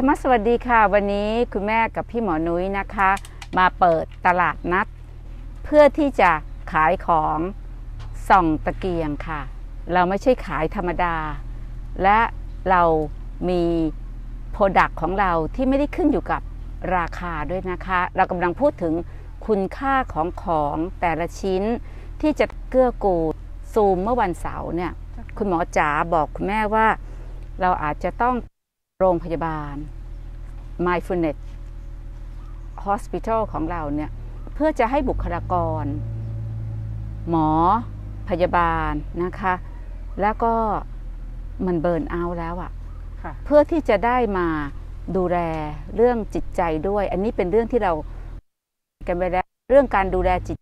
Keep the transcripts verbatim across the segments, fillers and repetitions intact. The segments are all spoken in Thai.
รรมสวัสดีค่ะวันนี้คุณแม่กับพี่หมอนุ้ยนะคะมาเปิดตลาดนัดเพื่อที่จะขายของส่องตะเกียงค่ะเราไม่ใช่ขายธรรมดาและเรามีโปรดักต์ของเราที่ไม่ได้ขึ้นอยู่กับราคาด้วยนะคะเรากำลังพูดถึงคุณค่าของของแต่ละชิ้นที่จะเกื้อกูลซูมเมื่อวันเสาร์เนี่ยคุณหมอจ๋าบอกคุณแม่ว่าเราอาจจะต้องโรงพยาบาล Mindfulness Hospital ของเราเนี่ยเพื่อจะให้บุคลากรหมอพยาบาลนะคะแล้วก็มันเบิร์นเอาท์แล้วอะเพื่อที่จะได้มาดูแลเรื่องจิตใจด้วยอันนี้เป็นเรื่องที่เรากันไปแล้วเรื่องการดูแลจิต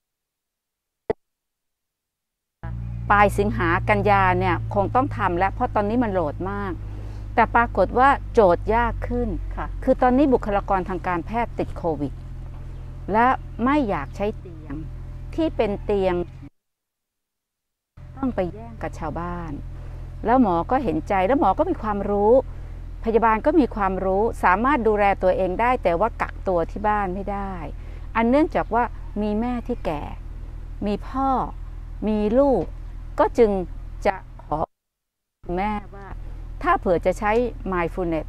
ปลายสิงหากันยาเนี่ยคงต้องทำแล้วเพราะตอนนี้มันโหลดมากแต่ปรากฏว่าโจทย์ยากขึ้นคือตอนนี้บุคลากรทางการแพทย์ติดโควิดและไม่อยากใช้เตียงที่เป็นเตียงต้องไปแย่งกับชาวบ้านแล้วหมอก็เห็นใจแล้วหมอก็มีความรู้พยาบาลก็มีความรู้สามารถดูแลตัวเองได้แต่ว่ากักตัวที่บ้านไม่ได้อันเนื่องจากว่ามีแม่ที่แก่มีพ่อมีลูกก็จึงจะขอแม่ว่าถ้าเผื่อจะใช้ Mindfulness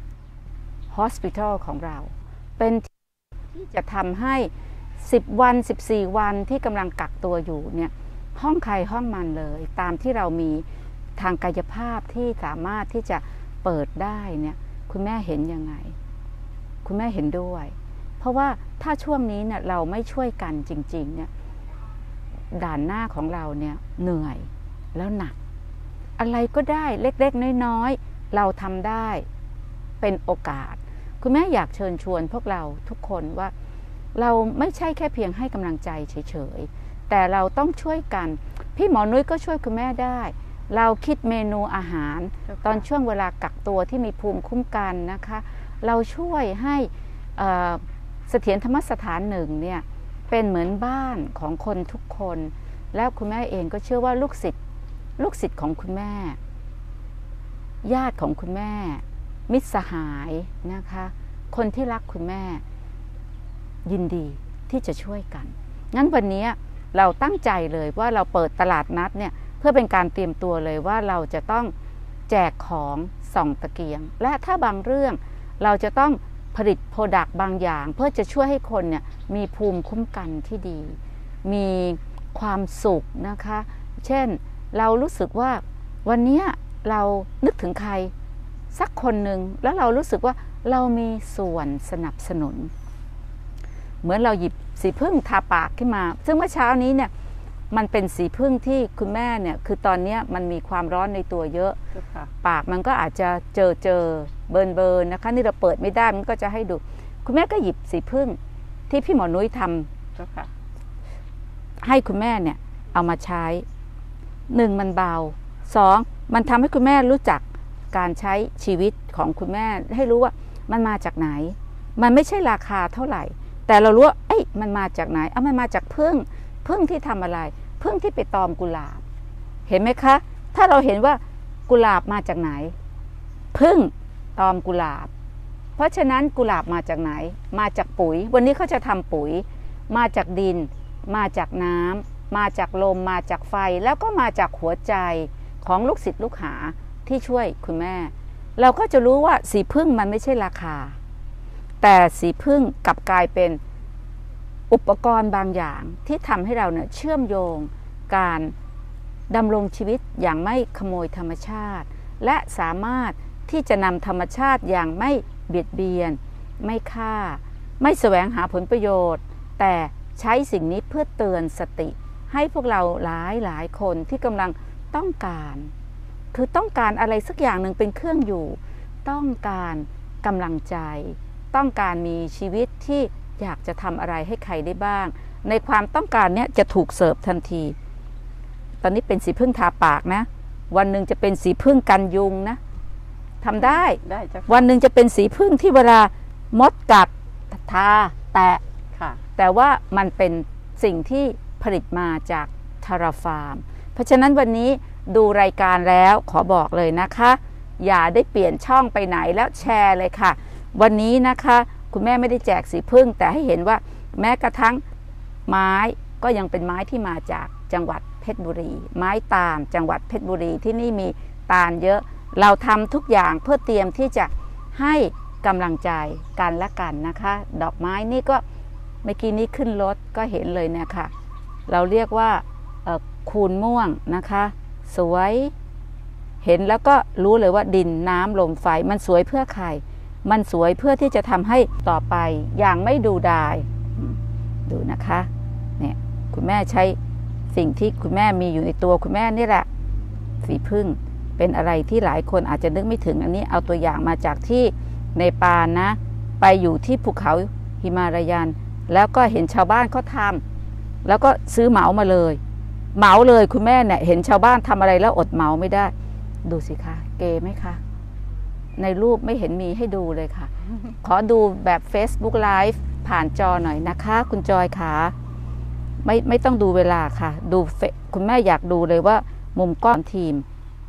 Hospital ของเราเป็นที่จะทำให้สิบวันสิบสี่วันที่กำลังกักตัวอยู่เนี่ยห้องใครห้องมันเลยตามที่เรามีทางกายภาพที่สามารถที่จะเปิดได้เนี่ยคุณแม่เห็นยังไงคุณแม่เห็นด้วยเพราะว่าถ้าช่วงนี้เนี่ยเราไม่ช่วยกันจริงๆเนี่ยด่านหน้าของเราเนี่ยเหนื่อยแล้วหนักอะไรก็ได้เล็กๆน้อยๆเราทำได้เป็นโอกาสคุณแม่อยากเชิญชวนพวกเราทุกคนว่าเราไม่ใช่แค่เพียงให้กำลังใจเฉยๆแต่เราต้องช่วยกันพี่หมอนุ้ยก็ช่วยคุณแม่ได้เราคิดเมนูอาหารตอนช่วงเวลากักตัวที่มีภูมิคุ้มกันนะคะเราช่วยให้เสถียรธรรมสถานหนึ่งเนี่ยเป็นเหมือนบ้านของคนทุกคนแล้วคุณแม่เองก็เชื่อว่าลูกศิษย์ลูกศิษย์ของคุณแม่ญาติของคุณแม่มิตรสหายนะคะคนที่รักคุณแม่ยินดีที่จะช่วยกันงั้นวันนี้เราตั้งใจเลยว่าเราเปิดตลาดนัดเนี่ยเพื่อเป็นการเตรียมตัวเลยว่าเราจะต้องแจกของส่องตะเกียงและถ้าบางเรื่องเราจะต้องผลิตโปรดักต์บางอย่างเพื่อจะช่วยให้คนเนี่ยมีภูมิคุ้มกันที่ดีมีความสุขนะคะเช่นเรารู้สึกว่าวันนี้เรานึกถึงใครสักคนหนึ่งแล้วเรารู้สึกว่าเรามีส่วนสนับสนุนเหมือนเราหยิบสีผึ้งทาปากขึ้นมาซึ่งเมื่อเช้านี้เนี่ยมันเป็นสีผึ้งที่คุณแม่เนี่ยคือตอนนี้มันมีความร้อนในตัวเยอะปากมันก็อาจจะเจอเจอเบิร์นเบิร์นนะคะนี่เราเปิดไม่ได้มันก็จะให้ดูคุณแม่ก็หยิบสีผึ้งที่พี่หมอนุ้ยทำให้คุณแม่เนี่ยเอามาใช้หนึ่งมันเบาสองมันทำให้คุณแม่รู้จักการใช้ชีวิตของคุณแม่ให้รู้ว่ามันมาจากไหนมันไม่ใช่ราคาเท่าไหร่แต่เรารู้ว่าเอ้ยมันมาจากไหนเอามันมาจากผึ้งผึ้งที่ทำอะไรผึ้งที่ไปตอมกุหลาบเห็นไหมคะถ้าเราเห็นว่ากุหลาบมาจากไหนผึ้งตอมกุหลาบเพราะฉะนั้นกุหลาบมาจากไหนมาจากปุ๋ยวันนี้เขาจะทำปุ๋ยมาจากดินมาจากน้ำมาจากลมมาจากไฟแล้วก็มาจากหัวใจของลูกศิษย์ลูกหาที่ช่วยคุณแม่เราก็จะรู้ว่าสีผึ้งมันไม่ใช่ราคาแต่สีผึ้งกลับกลายเป็นอุปกรณ์บางอย่างที่ทำให้เราเนี่ยเชื่อมโยงการดำรงชีวิตอย่างไม่ขโมยธรรมชาติและสามารถที่จะนำธรรมชาติอย่างไม่เบียดเบียนไม่ฆ่าไม่แสวงหาผลประโยชน์แต่ใช้สิ่งนี้เพื่อเตือนสติให้พวกเราหลายหลายคนที่กำลังต้องการคือต้องการอะไรสักอย่างหนึ่งเป็นเครื่องอยู่ต้องการกำลังใจต้องการมีชีวิตที่อยากจะทำอะไรให้ใครได้บ้างในความต้องการเนี้ยจะถูกเสิร์ฟทันทีตอนนี้เป็นสีผึ้งทาปากนะวันหนึ่งจะเป็นสีผึ้งกันยุงนะทำได้ได้วันหนึ่งจะเป็นสีผึ้งที่เวลามดกัดทาแตะแต่ว่ามันเป็นสิ่งที่ผลิตมาจากทาราฟาร์มเพราะฉะนั้นวันนี้ดูรายการแล้วขอบอกเลยนะคะอย่าได้เปลี่ยนช่องไปไหนแล้วแชร์เลยค่ะวันนี้นะคะคุณแม่ไม่ได้แจกสีพึ่งแต่ให้เห็นว่าแม้กระทั่งไม้ก็ยังเป็นไม้ที่มาจากจังหวัดเพชรบุรีไม้ตาลจังหวัดเพชรบุรีที่นี่มีตาลเยอะเราทำทุกอย่างเพื่อเตรียมที่จะให้กำลังใจกันและกันนะคะดอกไม้นี่ก็เมื่อกี้นี้ขึ้นรถก็เห็นเลยเนี่ยค่ะเราเรียกว่าคูนม่วงนะคะสวยเห็นแล้วก็รู้เลยว่าดินน้ำลมไฟมันสวยเพื่อใครมันสวยเพื่อที่จะทำให้ต่อไปอย่างไม่ดูดายดูนะคะเนี่ยคุณแม่ใช้สิ่งที่คุณแม่มีอยู่ในตัวคุณแม่นี่แหละสีพึ่งเป็นอะไรที่หลายคนอาจจะนึกไม่ถึงอันนี้เอาตัวอย่างมาจากที่ในปานะไปอยู่ที่ภูเขาหิมาลายันแล้วก็เห็นชาวบ้านเขาทำแล้วก็ซื้อเหมามาเลยเหมาเลยคุณแม่เนี่ยเห็นชาวบ้านทำอะไรแล้วอดเหมาไม่ได้ดูสิคะเก๋ไหมคะในรูปไม่เห็นมีให้ดูเลยค่ะ ขอดูแบบ Facebook Live ผ่านจอหน่อยนะคะคุณจอยขาไม่ไม่ต้องดูเวลาค่ะดูคุณแม่อยากดูเลยว่ามุมกล้องทีม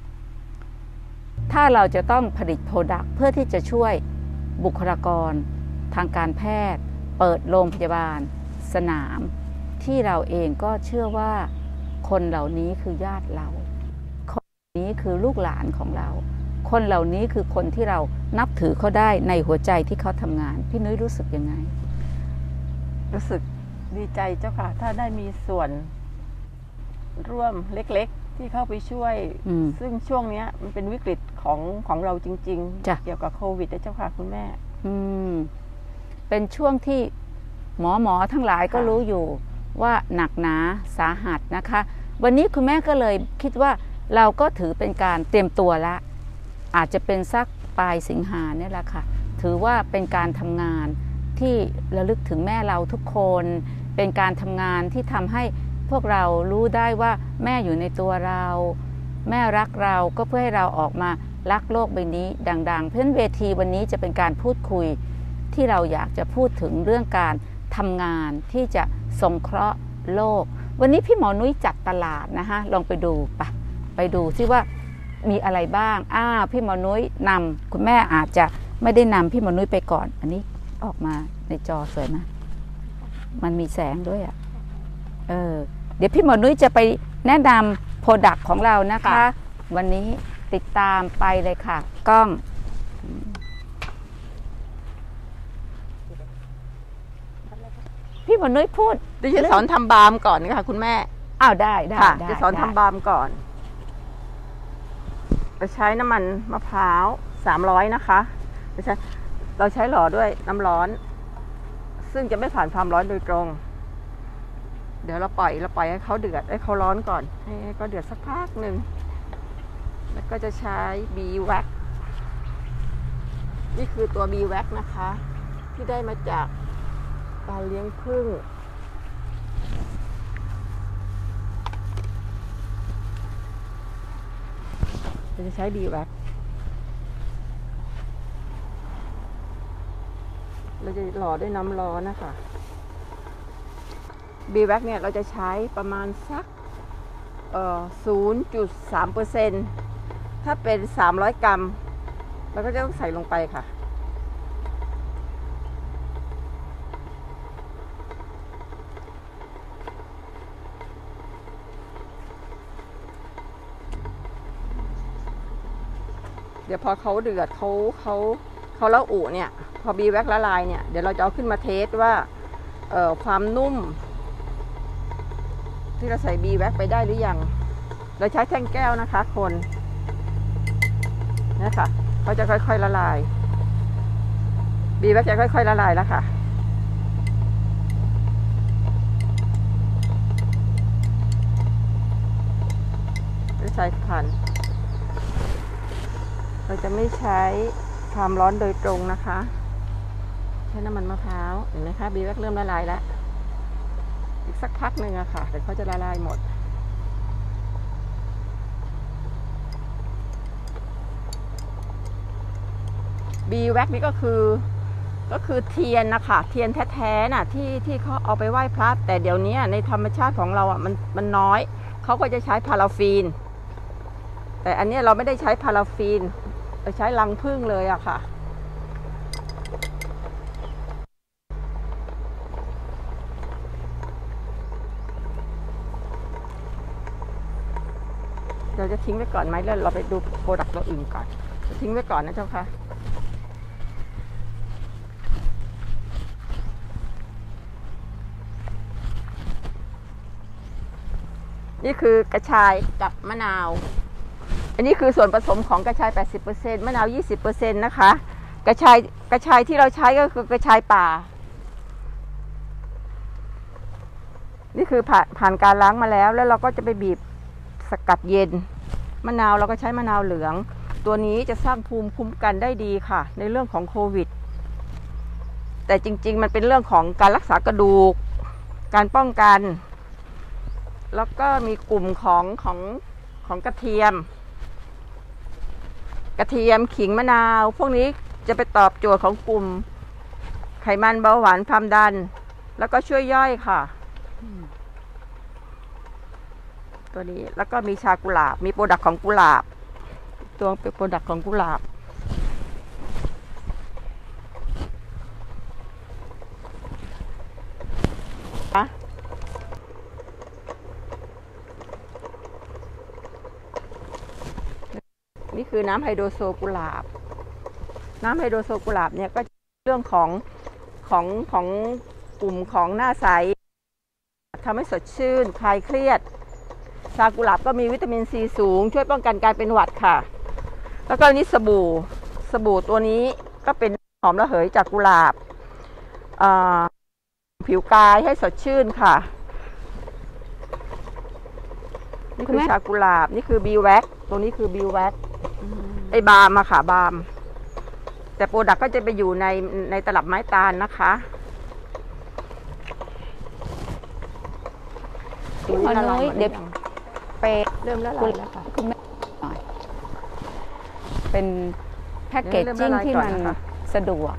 ถ้าเราจะต้องผลิตโปรดักต์เพื่อที่จะช่วยบุคลากรทางการแพทย์เปิดโรงพยาบาลสนามที่เราเองก็เชื่อว่าคนเหล่านี้คือญาติเราคนนี้คือลูกหลานของเราคนเหล่านี้คือคนที่เรานับถือเขาได้ในหัวใจที่เขาทำงานพี่นุ้ยรู้สึกยังไงรู้สึกดีใจเจ้าค่ะถ้าได้มีส่วนร่วมเล็กๆที่เข้าไปช่วยซึ่งช่วงนี้มันเป็นวิกฤตของของเราจริงๆเกี่ยวกับโควิดนะเจ้าค่ะคุณแม่อืมเป็นช่วงที่หมอหมอทั้งหลายก็รู้อยู่ว่าหนักหนาสาหัสนะคะวันนี้คุณแม่ก็เลยคิดว่าเราก็ถือเป็นการเตรียมตัวละอาจจะเป็นสักปลายสิงหาเนี่ยแหละค่ะถือว่าเป็นการทำงานที่ระลึกถึงแม่เราทุกคนเป็นการทำงานที่ทำให้พวกเรารู้ได้ว่าแม่อยู่ในตัวเราแม่รักเราก็เพื่อให้เราออกมารักโลกใบนี้ดังๆเพราะฉะนั้นเวทีวันนี้จะเป็นการพูดคุยที่เราอยากจะพูดถึงเรื่องการทำงานที่จะสงเคราะห์โลกวันนี้พี่หมอนุ้ยจัดตลาดนะคะลองไปดูปะไปดูซิว่ามีอะไรบ้างอ้าวพี่หมอนุ้ยนำคุณแม่อาจจะไม่ได้นำพี่หมอนุ้ยไปก่อนอันนี้ออกมาในจอสวยไหมมันมีแสงด้วยอ่ะเออเดี๋ยวพี่หมอนุ้ยจะไปแนะนำโปรดักต์ของเรานะคะวันนี้ติดตามไปเลยค่ะกล้องพี่หมอนุ้ยพูดดิฉันสอนทำบาล์มก่อนนะคะคุณแม่อ้าวได้ได้จะสอนทำบาล์มก่อนเราใช้น้ำมันมะพร้าวสามร้อยนะคะเราใช้เราใช้หล่อด้วยน้ำร้อนซึ่งจะไม่ผ่านความร้อนโดยตรงเดี๋ยวเราปล่อยเราปล่อยให้เขาเดือดให้เขาร้อนก่อนให้เขาเดือดสักพักหนึ่งแล้วก็จะใช้ B Wax นี่คือตัว B Wax นะคะที่ได้มาจากการเลี้ยงผึ้งเราจะใช้ B Wax เราจะหล่อด้วยน้ำร้อนนะคะ B Wax เนี่ยเราจะใช้ประมาณสักเอ่อ ศูนย์จุดสามเปอร์เซ็นต์ ถ้าเป็นสามร้อยกรัมเราก็จะต้องใส่ลงไปค่ะเดี๋ยวพอเขาเดือดเขาเขาเขาละอุเนี่ยพอบีแว็กละลายเนี่ยเดี๋ยวเราจะเอาขึ้นมาเทสว่าเอ่อความนุ่มที่เราใส่บีแว็กไปได้หรือยังเราใช้แท่งแก้วนะคะคนนี่ค่ะเขาจะค่อยๆละลายบีแว็กจะค่อยๆละลายแล้วค่ะจะใช้พันเราจะไม่ใช้ความร้อนโดยตรงนะคะใช้น้ำมันมะพร้าวเห็นไหมคะบีแว็กเริ่มละลายแล้วอีกสักพักหนึ่งอะค่ะเดี๋ยวเขาจะละลายหมดบีแว็กนี่ก็คือก็คือเทียนนะคะเทียนแท้ๆน่ะที่ที่เขาเอาไปไหว้พระแต่เดี๋ยวนี้ในธรรมชาติของเราอะมันมันน้อยเขาก็จะใช้พาราฟีนแต่อันนี้เราไม่ได้ใช้พาราฟีนเราใช้รังผึ้งเลยอะค่ะเราจะทิ้งไว้ก่อนไหมแล้วเราไปดูโปรดักต์ตัวอื่นก่อนทิ้งไว้ก่อนนะเจ้าค่ะนี่คือกระชายกับมะนาวอันนี้คือส่วนผสมของกระชาย แปดสิบเปอร์เซ็นต์ มะนาว ยี่สิบเปอร์เซ็นต์ นะคะกระชายกระชายที่เราใช้ก็คือกระชายป่านี่คือผ่านผ่านการล้างมาแล้วแล้วเราก็จะไปบีบสกัดเย็นมะนาวเราก็ใช้มะนาวเหลืองตัวนี้จะสร้างภูมิคุ้มกันได้ดีค่ะในเรื่องของโควิดแต่จริงๆมันเป็นเรื่องของการรักษากระดูกการป้องกันแล้วก็มีกลุ่มของของของกระเทียมกระเทียมขิงมะนาวพวกนี้จะไปตอบโจทย์ของกลุ่มไขมันเบาหวานความดันแล้วก็ช่วยย่อยค่ะตัวนี้แล้วก็มีชากุหลาบมีโปรดักต์ของกุหลาบตัวเป็นโปรดักต์ของกุหลาบนี่คือน้ำไฮโดรโซกุหลาบน้ำไฮโดรโซกุหลาบเนี่ยก็เรื่องของของของกลุ่มของหน้าใสทำให้สดชื่นคลายเครียดชากุหลาบก็มีวิตามินซีสูงช่วยป้องกันการเป็นหวัดค่ะแล้วก็นี่สบู่สบู่ตัวนี้ก็เป็นหอมระเหยจากกุหลาบผิวกายให้สดชื่นค่ะนี่คือชากุหลาบนี่คือบีแว็กตัวนี้คือบีแว็กไอบาล์มอะค่ะบาล์มแต่โปรดักต์ก็จะไปอยู่ในในตลับไม้ตาลนะคะคุณละลายเดี๋ยวไปเริ่มละลายแล้วค่ะคุณแม่หน่อยเป็นแพ็กเกจจิ้งที่มันสะดวก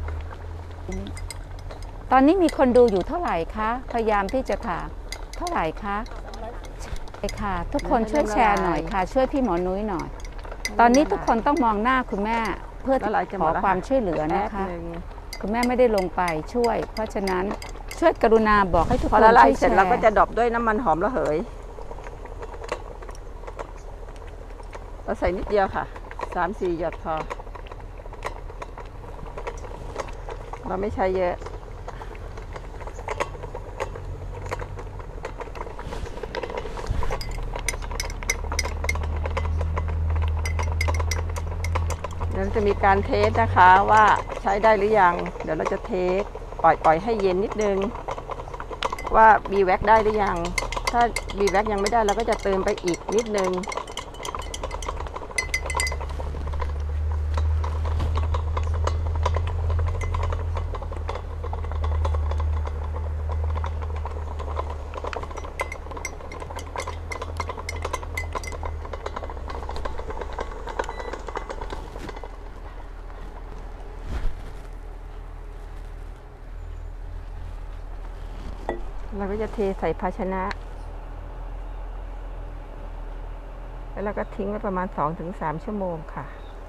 ตอนนี้มีคนดูอยู่เท่าไหร่คะพยายามที่จะถามเท่าไหร่คะใช่ค่ะทุกคนช่วยแชร์หน่อยค่ะช่วยพี่หมอนุ้ยหน่อยตอนนี้ทุกคนต้องมองหน้าคุณแม่เพื่อขอความช่วยเหลือนะคะคุณแม่ไม่ได้ลงไปช่วยเพราะฉะนั้นช่วยกรุณาบอกให้ทุกคนช่วยแชร์พอละลายเสร็จเราก็จะดรอปด้วยน้ำมันหอมระเหยเราใส่นิดเดียวค่ะ สามสี่ หยดพอเราไม่ใช้เยอะเดี๋ยวจะมีการเทสนะคะว่าใช้ได้หรือยังเดี๋ยวเราจะเทสปล่อยปล่อยให้เย็นนิดนึงว่า บี แว็ก ได้หรือยังถ้า บี แว็ก ยังไม่ได้เราก็จะเติมไปอีกนิดนึงเราก็จะเทใส่ภาชนะแล้วเราก็ทิ้งไว้ประมาณ สองถึงสาม ชั่วโมงค่ะ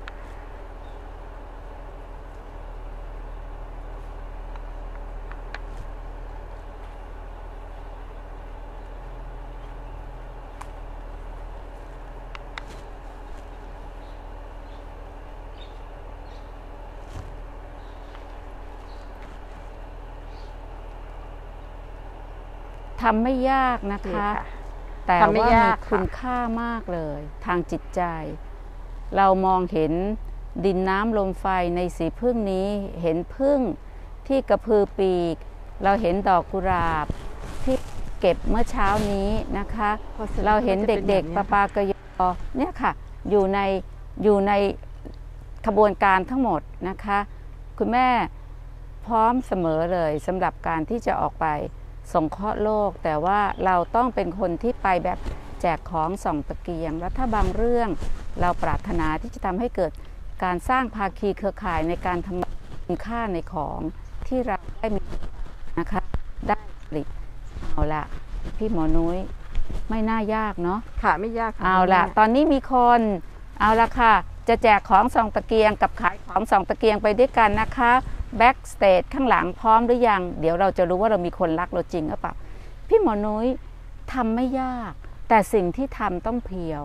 ทำไม่ยากนะคะแต่ว่ามีคุณค่ามากเลยทางจิตใจเรามองเห็นดินน้ำลมไฟในสีพึ่งนี้เห็นพึ่งที่กระพือปีกเราเห็นดอกกุหลาบที่เก็บเมื่อเช้านี้นะคะเราเห็นเด็กๆปะปากระยอเนี่ยค่ะอยู่ในอยู่ในขบวนการทั้งหมดนะคะคุณแม่พร้อมเสมอเลยสำหรับการที่จะออกไปสงเคราะห์โลกแต่ว่าเราต้องเป็นคนที่ไปแบบแจกของส่องตะเกียงแล้วถ้าบางเรื่องเราปรารถนาที่จะทำให้เกิดการสร้างภาคีเครือข่ายในการทำคุณค่าในของที่เราได้มีนะคะได้ผลิตเอาละพี่หมอนุ้ยไม่น่ายากเนาะค่ะไม่ยากเอาละตอนนี้มีคนเอาละค่ะจะแจกของส่องตะเกียงกับขายของส่องตะเกียงไปด้วยกันนะคะแบ็กสเตจข้างหลังพร้อมหรือยังเดี๋ยวเราจะรู้ว่าเรามีคนรักเราจริงหรือเปล่าพี่หมอนุ้ยทำไม่ยากแต่สิ่งที่ทำต้องเพียว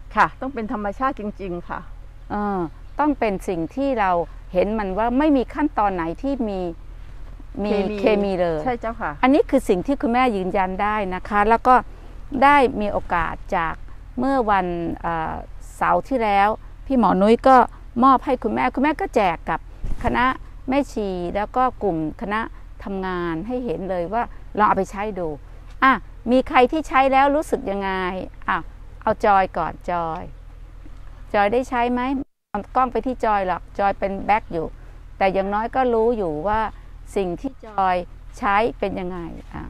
ค่ะต้องเป็นธรรมชาติจริงๆค่ะเออต้องเป็นสิ่งที่เราเห็นมันว่าไม่มีขั้นตอนไหนที่มีมีเคมีเลยใช่เจ้าค่ะอันนี้คือสิ่งที่คุณแม่ยืนยันได้นะคะแล้วก็ได้มีโอกาสจากเมื่อวันเสาร์ที่แล้วพี่หมอนุ้ยก็มอบให้คุณแม่คุณแม่ก็แจกกับคณะแม่ชีแล้วก็กลุ่มคณะทำงานให้เห็นเลยว่าลองเอาไปใช้ดูอ่ะมีใครที่ใช้แล้วรู้สึกยังไงอ่ะเอาจอยก่อนจอยจอยได้ใช้ไหมกล้องไปที่จอยหรอกจอยเป็นแบ็คอยู่แต่อย่างน้อยก็รู้อยู่ว่าสิ่งที่จอยใช้เป็นยังไงอ่ะ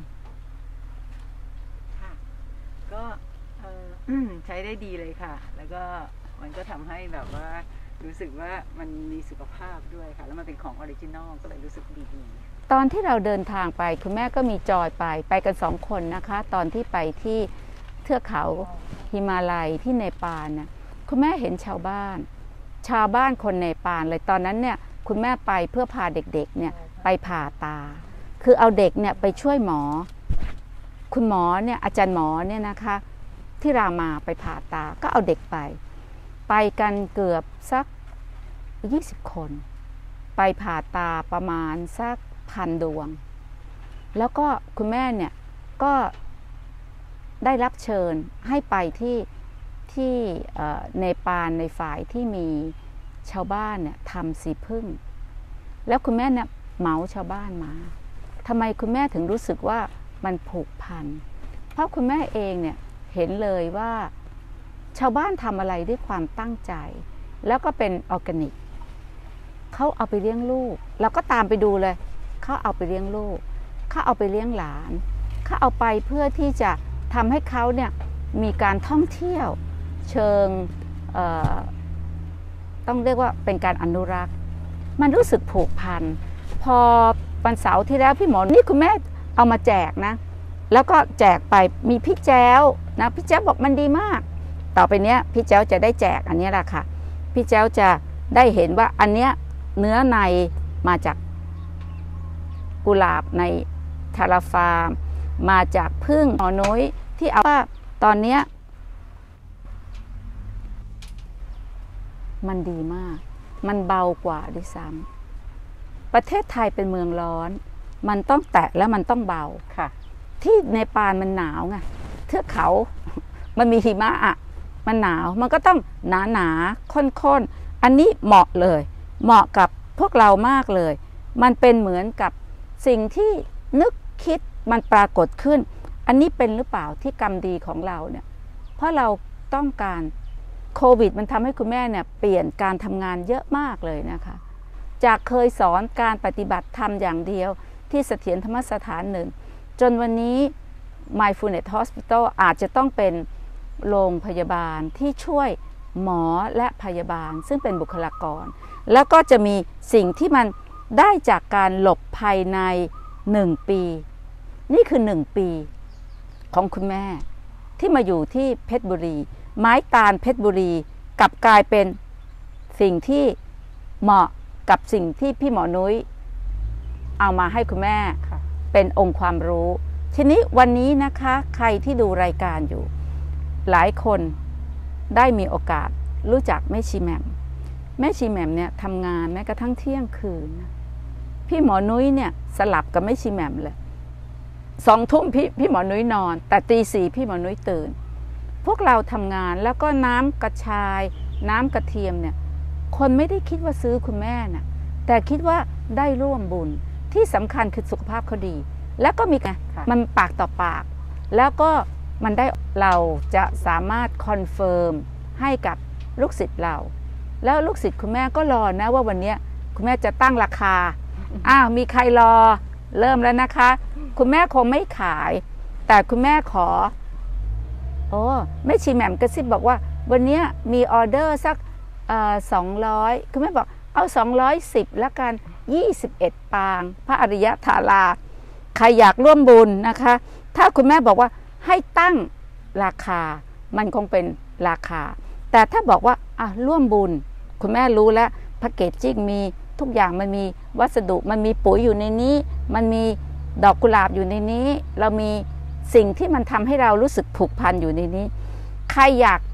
ค่ะก็ใช้ได้ดีเลยค่ะแล้วก็มันก็ทำให้แบบว่ารู้สึกว่ามันมีสุขภาพด้วยค่ะแล้วมันเป็นของออริจินอลก็เลยรู้สึกดีๆตอนที่เราเดินทางไปคุณแม่ก็มีจอยไปไปกันสองคนนะคะตอนที่ไปที่เทือกเขาหิมาลัยที่เนปาลเนี่ยคุณแม่เห็นชาวบ้านชาวบ้านคนเนปาลเลยตอนนั้นเนี่ยคุณแม่ไปเพื่อพาเด็กๆเนี่ยไปผ่าตาคือเอาเด็กเนี่ยไปช่วยหมอคุณหมอเนี่ยอาจารย์หมอเนี่ยนะคะที่รามาไปผ่าตาก็เอาเด็กไปไปกันเกือบสักยี่สิบคนไปผ่าตาประมาณสักพันดวงแล้วก็คุณแม่เนี่ยก็ได้รับเชิญให้ไปที่ที่เนปาลในฝ่ายที่มีชาวบ้านเนี่ยทำสีพึ่งแล้วคุณแม่เนี่ยเหมาชาวบ้านมาทำไมคุณแม่ถึงรู้สึกว่ามันผูกพันเพราะคุณแม่เองเนี่ยเห็นเลยว่าชาวบ้านทำอะไรด้วยความตั้งใจแล้วก็เป็นออร์แกนิกเขาเอาไปเลี้ยงลูกเราก็ตามไปดูเลยเขาเอาไปเลี้ยงลูกเขาเอาไปเลี้ยงหลานเขาเอาไปเพื่อที่จะทำให้เขาเนี่ยมีการท่องเที่ยวเชิงต้องเรียกว่าเป็นการอนุรักษ์มันรู้สึกผูกพันพอวันเสาร์ที่แล้วพี่หมอนี่คุณแม่เอามาแจกนะแล้วก็แจกไปมีพี่แจ้วนะพี่แจ้วบอกมันดีมากต่อไปเนี้ยพี่แจ้วจะได้แจกอันนี้แหละค่ะพี่แจ้วจะได้เห็นว่าอันเนี้ยเนื้อในมาจากกุหลาบในทาราฟาร์มมาจากพึ่งหมอนุ้ยที่เอาว่าตอนเนี้ยมันดีมากมันเบากว่าด้วยซ้ำประเทศไทยเป็นเมืองร้อนมันต้องแตะแล้วมันต้องเบาค่ะที่เนปาลมันหนาวไงเทือกเขามันมีหิมะอ่ะมันหนาวมันก็ต้องหนาหนาข้นๆอันนี้เหมาะเลยเหมาะกับพวกเรามากเลยมันเป็นเหมือนกับสิ่งที่นึกคิดมันปรากฏขึ้นอันนี้เป็นหรือเปล่าที่กรรมดีของเราเนี่ยเพราะเราต้องการโควิดมันทำให้คุณแม่เนี่ยเปลี่ยนการทำงานเยอะมากเลยนะคะจากเคยสอนการปฏิบัติธรรมอย่างเดียวที่เสถียรธรรมสถานหนึ่งจนวันนี้ Mindfulness Hospital อาจจะต้องเป็นโรงพยาบาลที่ช่วยหมอและพยาบาลซึ่งเป็นบุคลากรแล้วก็จะมีสิ่งที่มันได้จากการหลบภายในหนึ่งปีนี่คือหนึ่งปีของคุณแม่ที่มาอยู่ที่เพชรบุรีไม้ตาลเพชรบุรีกลับกลายเป็นสิ่งที่เหมาะกับสิ่งที่พี่หมอนุ้ยเอามาให้คุณแม่เป็นองค์ความรู้ทีนี้วันนี้นะคะใครที่ดูรายการอยู่หลายคนได้มีโอกาสรู้จักแม่ชีแหม่มแม่ชีแหม่มเนี่ยทำงานแม้กระทั่งเที่ยงคืนพี่หมอนุ้ยเนี่ยสลับกับแม่ชีแหม่มเลยสองทุ่มพี่พี่หมอนุ้ยนอนแต่ตีสี่พี่หมอนุ้ยตื่นพวกเราทำงานแล้วก็น้ำกระชายน้ำกระเทียมเนี่ยคนไม่ได้คิดว่าซื้อคุณแม่น่ะแต่คิดว่าได้ร่วมบุญที่สำคัญคือสุขภาพเขาดีแล้วก็มีไงมันปากต่อปากแล้วก็มันได้เราจะสามารถคอนเฟิร์มให้กับลูกศิษย์เราแล้วลูกศิษย์คุณแม่ก็รอนะว่าวันนี้คุณแม่จะตั้งราคาอ้าวมีใครรอเริ่มแล้วนะคะคุณแม่คงไม่ขายแต่คุณแม่ขอโอ้แม่ชีแหม่มกระซิบบอกว่าวันนี้มีออเดอร์สักสองร้อยคุณแม่บอกเอาสองร้อยสิบแล้วกันยี่สิบเอ็ดปางพระอริยธาราใครอยากร่วมบุญนะคะถ้าคุณแม่บอกว่าให้ตั้งราคามันคงเป็นราคาแต่ถ้าบอกว่าอ่ะร่วมบุญคุณแม่รู้แล้วแพ็กเกจจิ้งมีทุกอย่างมันมีวัสดุมันมีปุ๋ยอยู่ในนี้มันมีดอกกุหลาบอยู่ในนี้เรามีสิ่งที่มันทำให้เรารู้สึกผูกพันอยู่ในนี้ใครอยาก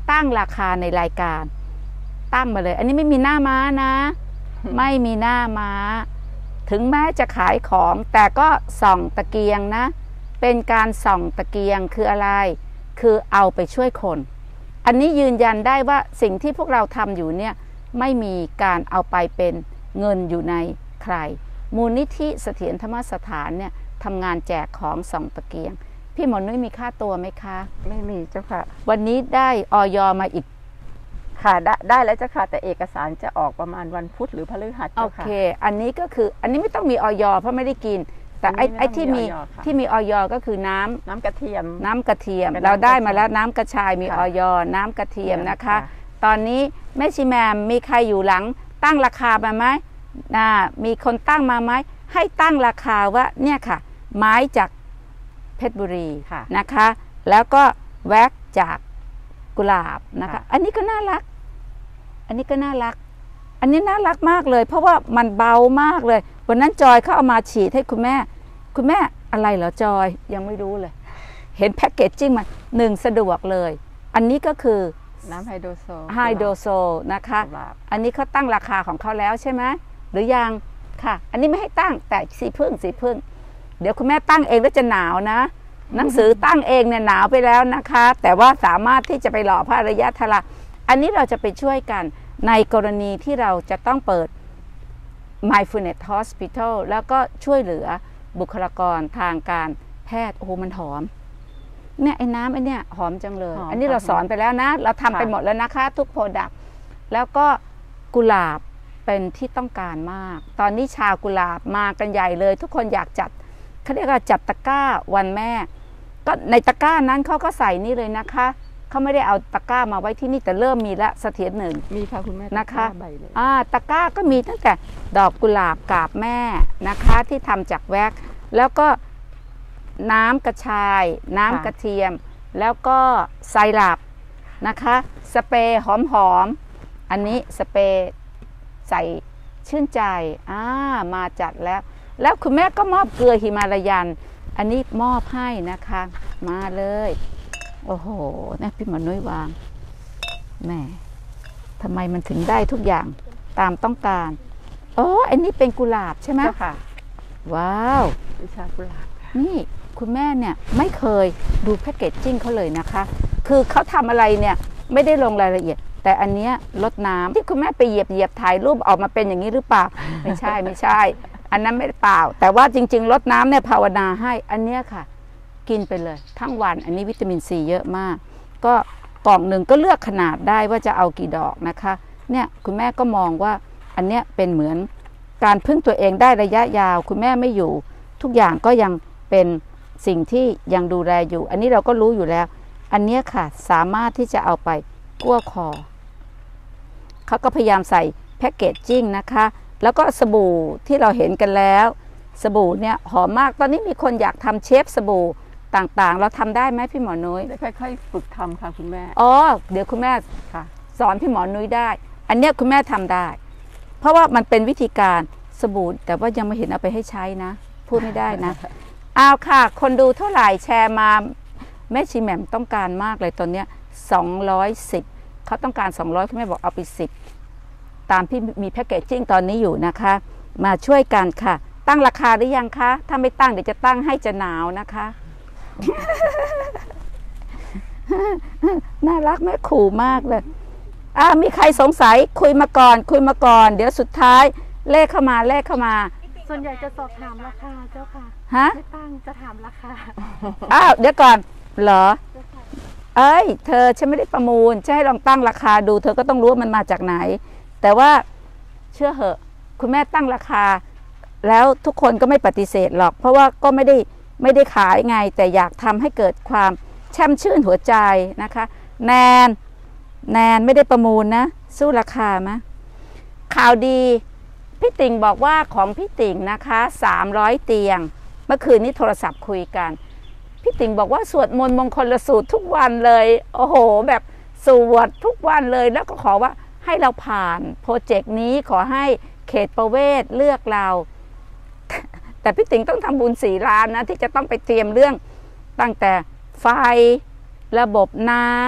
ตั้งราคาในรายการตั้งมาเลยอันนี้ไม่มีหน้าม้านะ ไม่มีหน้าม้าถึงแม้จะขายของแต่ก็ส่องตะเกียงนะเป็นการส่องตะเกียงคืออะไรคือเอาไปช่วยคนอันนี้ยืนยันได้ว่าสิ่งที่พวกเราทำอยู่เนี่ยไม่มีการเอาไปเป็นเงินอยู่ในใครมูลนิธิเสถียรธรรมสถานเนี่ยทำงานแจกของส่องตะเกียงพี่หมอนุ้ยมีค่าตัวไหมคะไม่มีเจ้าค่ะวันนี้ได้อย.มาอีกค่ะได้ได้แล้วเจ้าค่ะแต่เอกสารจะออกประมาณวันพุธหรือพฤหัสโอเคอันนี้ก็คืออันนี้ไม่ต้องมีอย.เพราะไม่ได้กินแต่ไอ้ไอ้ที่มีที่มีอย.ก็คือน้ำน้ำกระเทียมน้ำกระเทียมเราได้มาแล้วน้ำกระชายมีอย.น้ำกระเทียมนะคะตอนนี้แม่ชีแมมมีใครอยู่หลังตั้งราคามาไหมนะมีคนตั้งมาไหมให้ตั้งราคาว่าเนี่ยค่ะไม้จากเพชรบุรีนะคะแล้วก็แว็กจากกุหลาบนะคะอันนี้ก็น่ารักอันนี้ก็น่ารักอันนี้น่ารักมากเลยเพราะว่ามันเบามากเลยวันนั้นจอยเขาเอามาฉีดให้คุณแม่คุณแม่อะไรเหรอจอยยังไม่รู้เลยเห็นแพ็กเกจจิ้งมันหนึ่งสะดวกเลยอันนี้ก็คือน้ำไฮโดรโซไฮโดรโซนะคะอันนี้เขาตั้งราคาของเขาแล้วใช่ไหมหรือยังค่ะอันนี้ไม่ให้ตั้งแต่สีพึ่งสีพึ่งเดี๋ยวคุณแม่ตั้งเองแล้วจะหนาวนะหนังสือตั้งเองเนี่ยหนาวไปแล้วนะคะแต่ว่าสามารถที่จะไปหล่อพระอริยธาราอันนี้เราจะไปช่วยกันในกรณีที่เราจะต้องเปิด Mindfulness Hospital แล้วก็ช่วยเหลือบุคลากรทางการแพทย์โอ้โหมันหอมเนี่ยไอ้น้ำไอ้เนี่ยหอมจังเลยอันนี้เราสอนไปแล้วนะเราทำไปหมดแล้วนะคะทุกโปรดักต์แล้วก็กุหลาบเป็นที่ต้องการมากตอนนี้ชาวกุหลาบมากันใหญ่เลยทุกคนอยากจัดเขาเรียกว่าจัดตะกร้าวันแม่ก็ในตะกร้านั้นเขาก็ใส่นี่เลยนะคะเขาไม่ได้เอาตะกร้ามาไว้ที่นี่แต่เริ่มมีละเสถียรหนึ่งมีค่ะคุณแม่นะคะอ่าตะกร้าก็มีตั้งแต่ดอกกุหลาบกาบแม่นะคะที่ทำจากแว็กแล้วก็น้ำกระชายน้ำกระเทียมแล้วก็ไซรัปนะคะสเปรย์หอมๆอันนี้สเปรย์ใส่ชื่นใจอ่ามาจัดแล้วแล้วคุณแม่ก็มอบเกลือหิมาลายันอันนี้มอบให้นะคะมาเลยโอ้โหนี่พี่หมอนุ้ยวางแม่ทำไมมันถึงได้ทุกอย่างตามต้องการอ๋ออันนี้เป็นกุหลาบใช่ไหมค่ะว้าววิชากุหลาบนี่คุณแม่เนี่ยไม่เคยดูแพคเกจจิ้งเขาเลยนะคะคือเขาทำอะไรเนี่ยไม่ได้ลงรายละเอียดแต่อันเนี้ยลดน้ำที่คุณแม่ไปเหยียบเหยียบถ่ายรูปออกมาเป็นอย่างนี้หรือเปล่าไม่ใช่ไม่ใช่อันนั้นไม่เปล่าแต่ว่าจริงๆลดน้ำเนี่ยภาวนาให้อันเนี้ยค่ะกินไปเลยทั้งวันอันนี้วิตามินซีเยอะมากก็กล่องหนึ่งก็เลือกขนาดได้ว่าจะเอากี่ดอกนะคะเนี่ยคุณแม่ก็มองว่าอันเนี้ยเป็นเหมือนการพึ่งตัวเองได้ระยะยาวคุณแม่ไม่อยู่ทุกอย่างก็ยังเป็นสิ่งที่ยังดูแลอยู่อันนี้เราก็รู้อยู่แล้วอันเนี้ยค่ะสามารถที่จะเอาไปกั้วคอเขาก็พยายามใส่แพ็กเกจจิ้งนะคะแล้วก็สบู่ที่เราเห็นกันแล้วสบู่เนี่ยหอมมากตอนนี้มีคนอยากทำเชฟสบู่ต่างๆเราทำได้ไหมพี่หมอนุ้ยค่อยๆฝึกทำค่ะคุณแม่อ๋อเดี๋ยวคุณแม่ค่ะสอนพี่หมอนุ้ยได้อันเนี้ยคุณแม่ทำได้เพราะว่ามันเป็นวิธีการสบู่แต่ว่ายังไม่เห็นเอาไปให้ใช้นะพูดไม่ได้นะเอาค่ะคนดูเท่าไหร่แชร์มาแม่ชีแหม่มต้องการมากเลยตอนเนี้ยสองร้อยสิบเขาต้องการสองร้อยคุณแม่บอกเอาไปสิบตามที่มีแพ็กเกจจิ้งตอนนี้อยู่นะคะมาช่วยกันค่ะตั้งราคาหรือยังคะถ้าไม่ตั้งเดี๋ยวจะตั้งให้จะหนาวนะคะ น่ารักแม่ขู่มากเลยอ่ามีใครสงสัยคุยมาก่อนคุยมาก่อนเดี๋ยวสุดท้ายเลขเข้ามาเลขเข้ามาส่วนใหญ่จะสอบถามราคาเจ้าค่ะฮะไม่ตั้งจะถามราคาอ้าวเดี๋ยวก่อนเหรอเอ้ยเธอฉันไม่ได้ประมูลจะให้ลองตั้งราคาดูเธอก็ต้องรู้ว่ามันมาจากไหนแต่ว่าเชื่อเหอะคุณแม่ตั้งราคาแล้วทุกคนก็ไม่ปฏิเสธหรอกเพราะว่าก็ไม่ได้ไม่ได้ขายไงแต่อยากทำให้เกิดความแช่มชื่นหัวใจนะคะแนนแนนไม่ได้ประมูลนะสู้ราคาไหมข่าวดีพี่ติ่งบอกว่าของพี่ติ่งนะคะสามร้อยเตียงเมื่อคืนนี้โทรศัพท์คุยกันพี่ติ่งบอกว่าสวดมนต์มงคลสูตรทุกวันเลยโอ้โหแบบสวดทุกวันเลยแล้วก็ขอว่าให้เราผ่านโปรเจกต์นี้ขอให้เขตประเวศเลือกเราแต่พี่ติ๋งต้องทำบุญสี่ล้านนะที่จะต้องไปเตรียมเรื่องตั้งแต่ไฟระบบน้ำ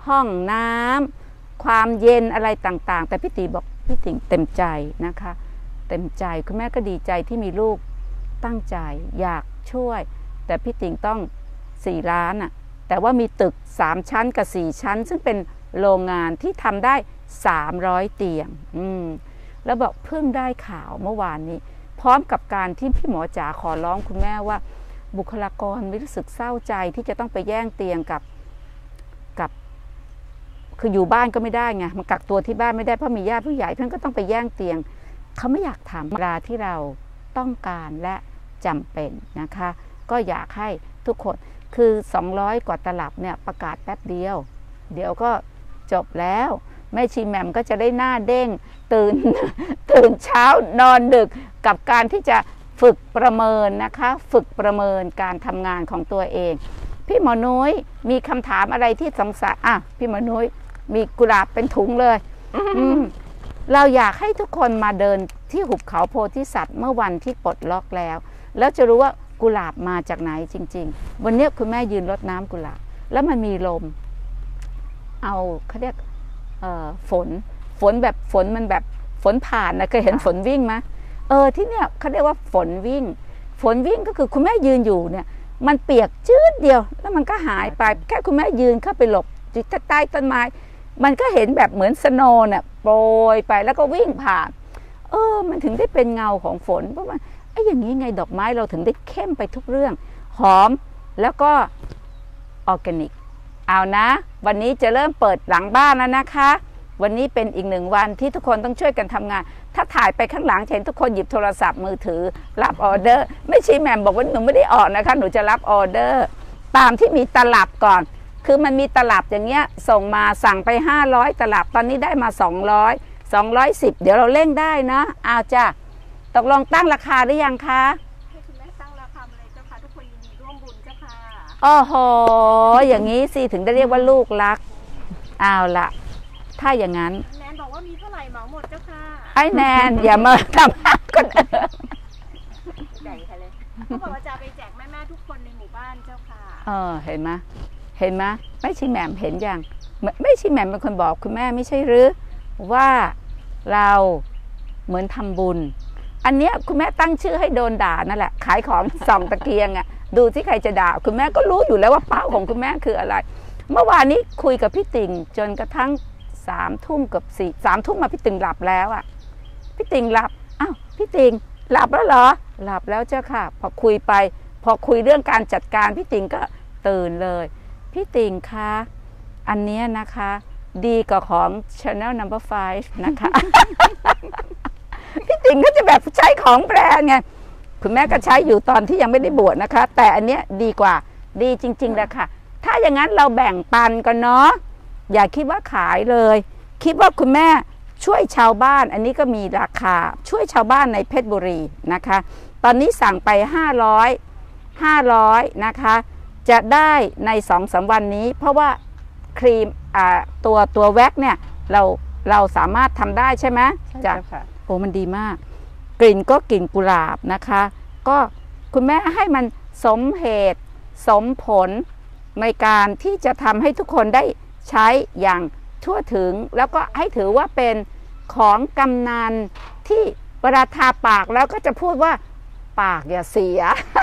ห้องน้ำความเย็นอะไรต่างๆแต่พี่ติบอกพี่ติ่งเต็มใจนะคะเต็มใจคุณแม่ก็ดีใจที่มีลูกตั้งใจอยากช่วยแต่พี่ติ่งต้องสี่ล้านอ่ะแต่ว่ามีตึกสามชั้นกับสี่ชั้นซึ่งเป็นโรงงานที่ทำได้สามร้อยเตียงอืมแล้วบอกเพิ่งได้ข่าวเมื่อวานนี้พร้อมกับการที่พี่หมอจ๋าขอร้องคุณแม่ว่าบุคลากรไม่รู้สึกเศร้าใจที่จะต้องไปแย่งเตียงกับกับคืออยู่บ้านก็ไม่ได้ไงมากักตัวที่บ้านไม่ได้เพราะมีญาติผู้ใหญ่เพื่อนก็ต้องไปแย่งเตียงเขาไม่อยากทำเวลาที่เราต้องการและจำเป็นนะคะก็อยากให้ทุกคนคือสองร้อยกว่าตลับเนี่ยประกาศแป๊บเดียวเดี๋ยวก็จบแล้วแม่ชีแหม่มก็จะได้หน้าเด้งตื่น ตื่นเช้านอนดึกกับการที่จะฝึกประเมินนะคะฝึกประเมินการทำงานของตัวเองพี่หมอนุ้ยมีคำถามอะไรที่สงสัยอ่ะพี่หมอนุ้ยมีกุหลาบเป็นถุงเลย เราอยากให้ทุกคนมาเดินที่หุบเขาโพธิสัตว์เมื่อวันที่ปลดล็อกแล้วแล้วจะรู้ว่ากุหลาบมาจากไหนจริงๆวันนี้คุณแม่ยืนรดน้ำกุหลาบแล้วมันมีลมเอาเขาเรียกฝนฝนแบบฝนมันแบบฝนผ่านนะเคยเห็นฝนวิ่งไหมเออที่เนี่ยเขาเรียกว่าฝนวิ่งฝนวิ่งก็คือคุณแม่ยืนอยู่เนี่ยมันเปียกจืดเดียวแล้วมันก็หายไปแค่คุณแม่ยืนเข้าไปหลบอยู่ใต้ต้นไม้มันก็เห็นแบบเหมือนสโนว์เนี่ยโปรยไปแล้วก็วิ่งผ่านเออมันถึงได้เป็นเงาของฝนเพราะว่าไอ้อย่างนี้ไงดอกไม้เราถึงได้เข้มไปทุกเรื่องหอมแล้วก็ออร์แกนิกเอานะวันนี้จะเริ่มเปิดหลังบ้านแล้วนะคะวันนี้เป็นอีกหนึ่งวันที่ทุกคนต้องช่วยกันทำงานถ้าถ่ายไปข้างหลังเห็นทุกคนหยิบโทรศัพท์มือถือรับออเดอร์ไม่ใช่แหม่มบอกว่าหนูไม่ได้ออกนะคะหนูจะรับออเดอร์ตามที่มีตลับก่อนคือมันมีตลับอย่างเงี้ยส่งมาสั่งไปห้าร้อยตลับตอนนี้ได้มาสองร้อย สองร้อยสิบเดี๋ยวเราเร่งได้นะเอาจ้ะตกลงตั้งราคาหรือยังคะให้คุณแม่ตั้งราคามาเลยเจ้าค่ะทุกคนยินดีร่วมบุญเจ้าค่ะโอ้โหอย่างนี้สิถึงได้เรียกว่าลูกรักเอาละถ้าอย่างนั้นแนนบอกว่ามีเท่าไหร่เหมาหมดเจ้าค่ะไอ้แนนอย่ามาทำคนอื่นใหญ่ค่ะเลยเขาบอกว่าจะไปแจกแม่ๆทุกคนในหมู่บ้านเจ้าค่ะเออเห็นไหมเห็นไหมไม่ใช่แหม่มเห็นยังไม่ใช่แหม่มเป็นคนบอกคุณแม่ไม่ใช่หรือว่าเราเหมือนทำบุญอันเนี้ยคุณแม่ตั้งชื่อให้โดนด่านั่นแหละขายของส่องตะเกียงอ่ะดูที่ใครจะด่าคุณแม่ก็รู้อยู่แล้วว่าเป้าของคุณแม่คืออะไรเมื่อวานนี้คุยกับพี่ติ่งจนกระทั่งสามทุ่มกับสี่สามทุ่มมาพี่ติ่งหลับแล้วอ่ะพี่ติ่งหลับอ้าวพี่ติ่งหลับแล้วเหรอหลับแล้วเจ้าค่ะพอคุยไปพอคุยเรื่องการจัดการพี่ติ่งก็ตื่นเลยพี่ติ่งคะอันนี้นะคะดีกว่าของ Chanel Number ไฟว์ นะคะ พี่ติ่งก็จะแบบใช้ของแบรนด์ไงคุณแม่ก็ใช้อยู่ตอนที่ยังไม่ได้บวชนะคะแต่อันเนี้ยดีกว่าดีจริงๆแหละค่ะถ้าอย่างนั้นเราแบ่งปันกันเนาะอย่าคิดว่าขายเลยคิดว่าคุณแม่ช่วยชาวบ้านอันนี้ก็มีราคาช่วยชาวบ้านในเพชรบุรีนะคะตอนนี้สั่งไปห้าร้อย ห้าร้อยนะคะจะได้ใน สองถึงสาม วันนี้เพราะว่าครีมตัวตัวแว็กเนี่ยเราเราสามารถทำได้ใช่ไหมจ้ะโอ้มันดีมากกลิ่นก็กลิ่นกุหลาบนะคะก็คุณแม่ให้มันสมเหตุสมผลในการที่จะทำให้ทุกคนได้ใช้อย่างทั่วถึงแล้วก็ให้ถือว่าเป็นของกำนันที่เวลาทาปากแล้วก็จะพูดว่าปากอย่าเสีย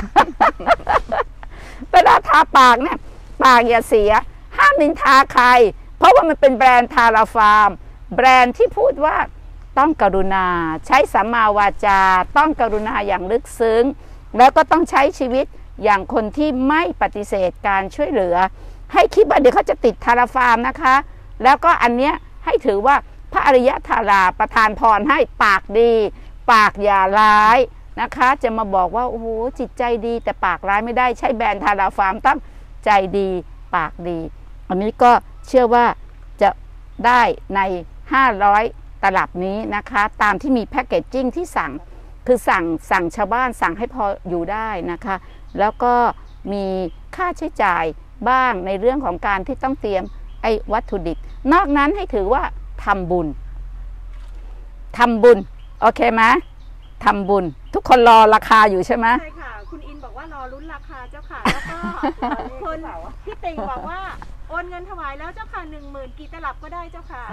เวลาทาปากเนี่ยปากอย่าเสียห้ามนินทาใครเพราะว่ามันเป็นแบรนด์ทาราฟาร์มแบรนด์ที่พูดว่าต้องกรุณาใช้สัมมาวาจาต้องกรุณาอย่างลึกซึ้งแล้วก็ต้องใช้ชีวิตอย่างคนที่ไม่ปฏิเสธการช่วยเหลือให้คิดว่าเดี๋ยวเขาจะติดทาราฟาร์มนะคะแล้วก็อันเนี้ยให้ถือว่าพระอริยธาราประทานพรให้ปากดีปากอย่าร้ายนะคะจะมาบอกว่าโอ้โหจิตใจดีแต่ปากร้ายไม่ได้ใช้แบรนด์ทาราฟาร์มต้องใจดีปากดีอันนี้ก็เชื่อว่าจะได้ในห้าร้อยตลับนี้นะคะตามที่มีแพ็กเกจจิ้งที่สั่งคือสั่งสั่งชาวบ้านสั่งให้พออยู่ได้นะคะแล้วก็มีค่าใช้จ่ายบ้างในเรื่องของการที่ต้องเตรียมไอ้วัตถุดิบนอกนั้นให้ถือว่าทำบุญทำบุญโอเคไหมทำบุญทุกคนรอราคาอยู่ใช่ไหมใช่ค่ะคุณอินบอกว่ารอลุ้นราคาเจ้าค่ะแล้วก็คนพี่ติ่งบอกว่าเออนเงินถวายแล้วเจ้าค่ะหนึ่งหมื่นกี่ตลับก็ได้เจ้าค่ะ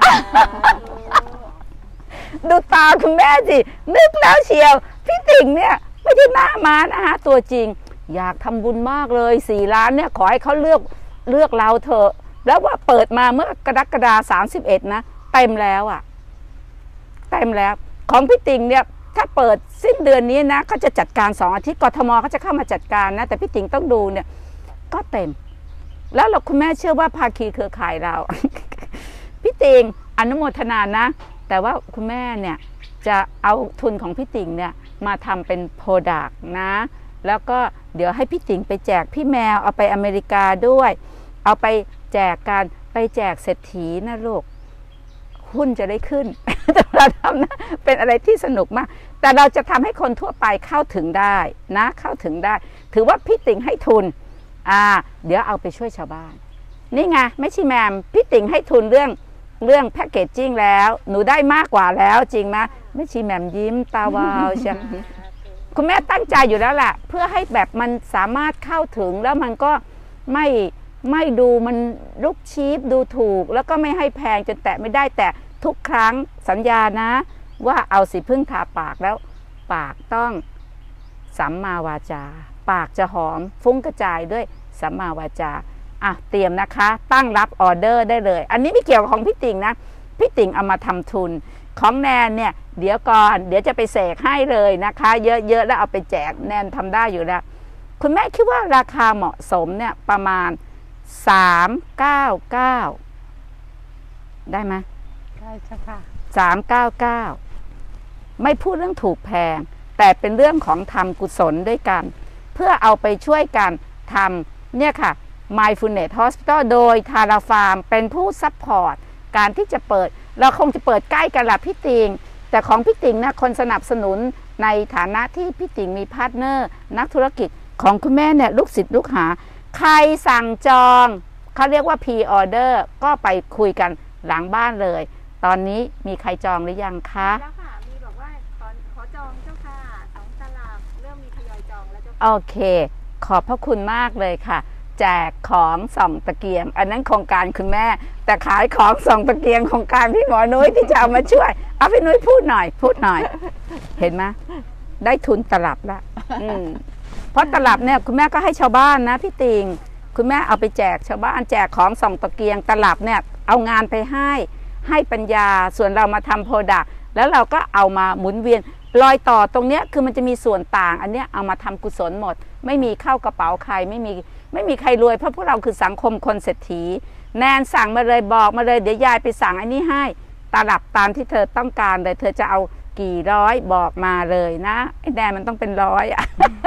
ดูตาคุณแม่สินึกแล้วเชียวพี่ติ่งเนี่ยไม่ใช่หน้าม้านะคะตัวจริงอยากทำบุญมากเลยสี่ล้านเนี่ยขอให้เขาเลือกเลือกเราเถอะแล้วว่าเปิดมาเมื่อกรกฎาคมสามสิบเอ็ดนะเต็มแล้วอ่ะเต็มแล้วของพี่ติ่งเนี่ยถ้าเปิดสิ้นเดือนนี้นะเขาจะจัดการสองอาทิตย์กทมเขาจะเข้ามาจัดการนะแต่พี่ติ่งต้องดูเนี่ยก็เต็มแล้วเราคุณแม่เชื่อว่าภาคีเครือข่ายเรา พี่ติ่งอนุโมทนานะแต่ว่าคุณแม่เนี่ยจะเอาทุนของพี่ติ่งเนี่ยมาทำเป็นโปรดักต์นะแล้วก็เดี๋ยวให้พี่ติ่งไปแจกพี่แมวเอาไปอเมริกาด้วยเอาไปแจกกันไปแจกเศรษฐีนะลูกหุ้นจะได้ขึ้น แต่เราทำนะเป็นอะไรที่สนุกมากแต่เราจะทำให้คนทั่วไปเข้าถึงได้นะเข้าถึงได้ถือว่าพี่ติ่งให้ทุนอ่าเดี๋ยวเอาไปช่วยชาวบ้านนี่ไงไม่ใช่แมมพี่ติ่งให้ทุนเรื่องเรื่องแพคเกจจิ้งแล้วหนูได้มากกว่าแล้วจริงไหมไม่ใช่แมมยิ้มตาวาวใช่คุณแม่ตั้งใจอยู่แล้วแหละเพื่อให้แบบมันสามารถเข้าถึงแล้วมันก็ไม่ไม่ดูมันลุกชีพดูถูกแล้วก็ไม่ให้แพงจนแตะไม่ได้แต่ทุกครั้งสัญญานะว่าเอาสีพึ่งทาปากแล้วปากต้องสัมมาวาจาปากจะหอมฟุ้งกระจายด้วยสัมมาวาจาอ่ะเตรียมนะคะตั้งรับออเดอร์ได้เลยอันนี้ไม่เกี่ยวกับของพี่ติ่งนะพี่ติ่งเอามาทำทุนของแนนเนี่ยเดี๋ยวก่อนเดี๋ยวจะไปเสกให้เลยนะคะเยอะๆแล้วเอาไปแจกแนนทำได้อยู่แล้วคุณแม่คิดว่าราคาเหมาะสมเนี่ยประมาณสามเก้าเก้าได้ไหมได้ใช่ค่ะสามเก้าเก้าไม่พูดเรื่องถูกแพงแต่เป็นเรื่องของทำกุศลด้วยกันเพื่อเอาไปช่วยกันทำเนี่ยค่ะ Mindfulness Hospital โดยทาราฟาร์มเป็นผู้ซัพพอร์ตการที่จะเปิดเราคงจะเปิดใกล้กันละพี่ติ่งแต่ของพี่ติ่งนะคนสนับสนุนในฐานะที่พี่ติ่งมีพาร์ทเนอร์นักธุรกิจของคุณแม่เนี่ยลูกศิษย์ลูกหาใครสั่งจองเขาเรียกว่า Pre Order ก็ไปคุยกันหลังบ้านเลยตอนนี้มีใครจองหรือยังคะแล้วค่ะมีบอกว่าขอขอจองเจ้าค่ะสองตลับเริ่มมีทยอยจองแล้วเจ้าค่ะโอเคขอบพระคุณมากเลยค่ะแจกของส่องตะเกียงอันนั้นโครงการคุณแม่แต่ขายของส่องตะเกียงโครงการพี่หมอนุ้ยที่จะเอามาช่วยเอาพี่นุ้ยพูดหน่อยพูดหน่อยเห็นไหมได้ทุนตลับละเพราะตลับเนี่ยคุณแม่ก็ให้ชาวบ้านนะพี่ติ่งคุณแม่เอาไปแจกชาวบ้านแจกของส่องตะเกียงตลับเนี่ยเอางานไปให้ให้ปัญญาส่วนเรามาทำโปรดักต์แล้วเราก็เอามาหมุนเวียนรอยต่อตรงเนี้ยคือมันจะมีส่วนต่างอันเนี้ยเอามาทำกุศลหมดไม่มีเข้ากระเป๋าใครไม่มีไม่มีใครรวยเพราะพวกเราคือสังคมคนเศรษฐีแนนสั่งมาเลยบอกมาเลยเดี๋ยวยายไปสั่งอันนี้ให้ตลับตามที่เธอต้องการเลยเธอจะเอากี่ร้อยบอกมาเลยนะไอ้แนนมันต้องเป็นร้อยอ่ะ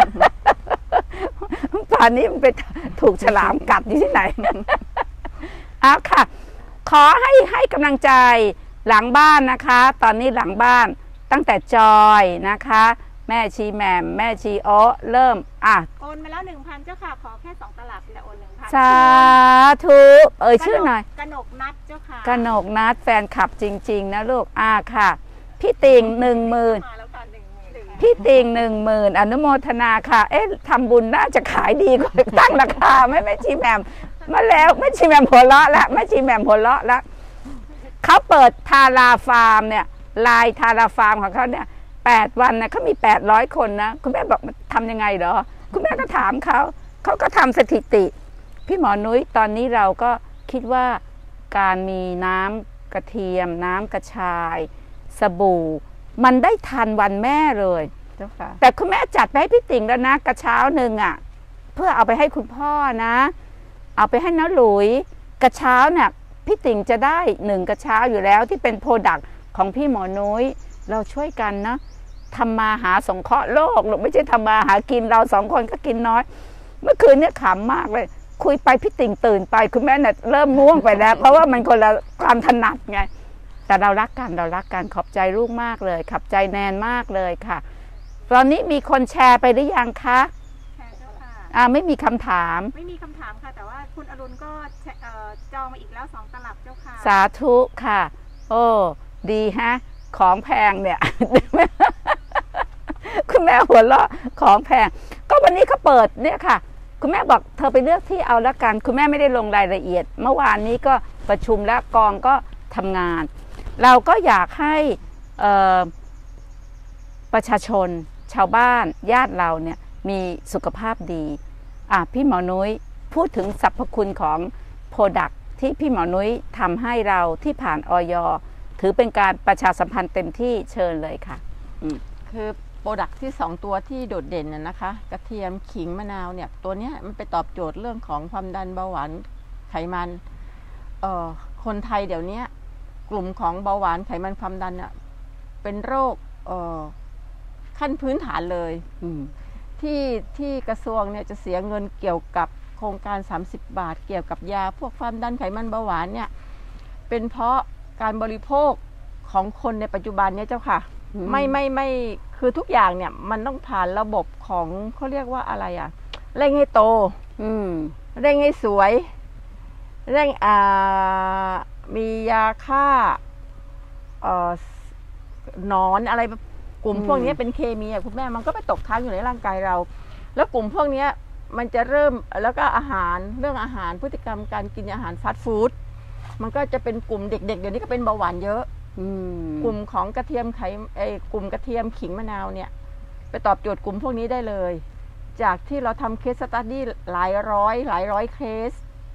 ป่านนี้มันไปถูกฉลามกัดอยู่ที่ไหน เอาค่ะขอให้ให้กำลังใจหลังบ้านนะคะตอนนี้หลังบ้านตั้งแต่จอยนะคะแม่ชีแหม่มแม่ชีโอเริ่มอ่ะโอนมาแล้วหนึ่งพันเจ้าค่ะขอแค่สองตลับแต่โอนหนึ่งพันสาธุเอ่ยชื่อหน่อยกนกนัดเจ้าค่ะกนกนัดแฟนคลับจริงๆนะลูกอ่ะค่ะพี่ติ่งหนึ่งหมื่นพี่ติ่งหนึ่งหมื่นอนุโมทนาค่ะเอ๊ะทำบุญน่าจะขายดีกว่าตั้งราคาไม่แม่ชีแหม่มมาแล้วแม่ชีแหม่มหัวเราะแล้วแม่ชีแหม่มหัวเราะแล้วเขาเปิดทาราฟาร์มเนี่ยลายทาราฟาร์มของเขาเนี่ยแปดวันนะเขามีแปดร้อยคนนะคุณแม่บอกทำยังไงเหรอคุณแม่ก็ถามเขาเขาก็ทำสถิติพี่หมอนุ้ยตอนนี้เราก็คิดว่าการมีน้ำกระเทียมน้ำกระชายสบู่มันได้ทันวันแม่เลยแต่คุณแม่จัดไปให้พี่ติ่งแล้วนะกระเช้าหนึ่งอ่ะเพื่อเอาไปให้คุณพ่อนะเอาไปให้น้าหลุยกระเช้าเนี่ยพี่ติ่งจะได้หนึ่งกระเช้าอยู่แล้วที่เป็นโปรดักต์ของพี่หมอนุ้ยเราช่วยกันนะทำมาหาสงเคราะห์โลกหรือไม่ใช่ทำมาหากินเราสองคนก็กินน้อยเมื่อคืนเนี่ยขำมากเลยคุยไปพี่ติ่งตื่นไปคุณแม่เนี่ยเริ่มง่วงไปแล้วเพราะว่ามันคนละความถนัดไงแต่เรารักกันเรารักกันขอบใจลูกมากเลยขอบใจแนนมากเลยค่ะตอนนี้มีคนแชร์ไปหรือยังคะแชร์เจ้าค่ะอ่าไม่มีคำถามไม่มีคำถามค่ะแต่ว่าคุณอรุณก็จองมาอีกแล้วสองตลับเจ้าค่ะสาธุค่ะโอ้ดีฮะของแพงเนี่ย คุณแม่หัวเราะของแพงก็วันนี้เขาเปิดเนี่ยค่ะคุณแม่บอกเธอไปเลือกที่เอาละกันคุณแม่ไม่ได้ลงรายละเอียดเมื่อวานนี้ก็ประชุมและกองก็ทำงานเราก็อยากให้ประชาชนชาวบ้านญาติเราเนี่ยมีสุขภาพดีอ่ะพี่หมอนุ้ยพูดถึงสรรพคุณของโปรดักต์ที่พี่หมอนุ้ยทำให้เราที่ผ่านอย.ถือเป็นการประชาสัมพันธ์เต็มที่เชิญเลยค่ะคือโปรดักต์ที่สองตัวที่โดดเด่นน่ะนะคะกระเทียมขิงมะนาวเนี่ยตัวเนี้ยมันไปตอบโจทย์เรื่องของความดันเบาหวานไขมันเอ่อคนไทยเดี๋ยวนี้กลุ่มของเบาหวานไขมันความดันเนี่ยเป็นโรคเอ่อขั้นพื้นฐานเลยที่ที่กระทรวงเนี่ยจะเสียเงินเกี่ยวกับโครงการสามสิบบาทเกี่ยวกับยาพวกความดันไขมันเบาหวานเนี่ยเป็นเพราะการบริโภคของคนในปัจจุบันเนี่ยเจ้าค่ะไม่ไม่ไม่คือทุกอย่างเนี่ยมันต้องผ่านระบบของเขาเรียกว่าอะไรอ่ะเร่งให้โตเร่งให้สวยเร่งอ่ามียาฆ่าเอ่อนอนอะไรกลุ่มพวกนี้เป็นเคมีอ่ะคุณแม่มันก็ไปตกค้างอยู่ในร่างกายเราแล้วกลุ่มพวกนี้มันจะเริ่มแล้วก็อาหารเรื่องอาหารพฤติกรรมการกินอาหารฟาสต์ฟู้ดมันก็จะเป็นกลุ่มเด็กๆเดี๋ยวนี้ก็เป็นเบาหวานเยอะกลุ่มของกระเทียมไขไอ้กลุ่มกระเทียมขิงมะนาวเนี่ยไปตอบโจทย์กลุ่มพวกนี้ได้เลยจากที่เราทำเคสสตั๊ดดี้หลายร้อยหลายร้อยเคส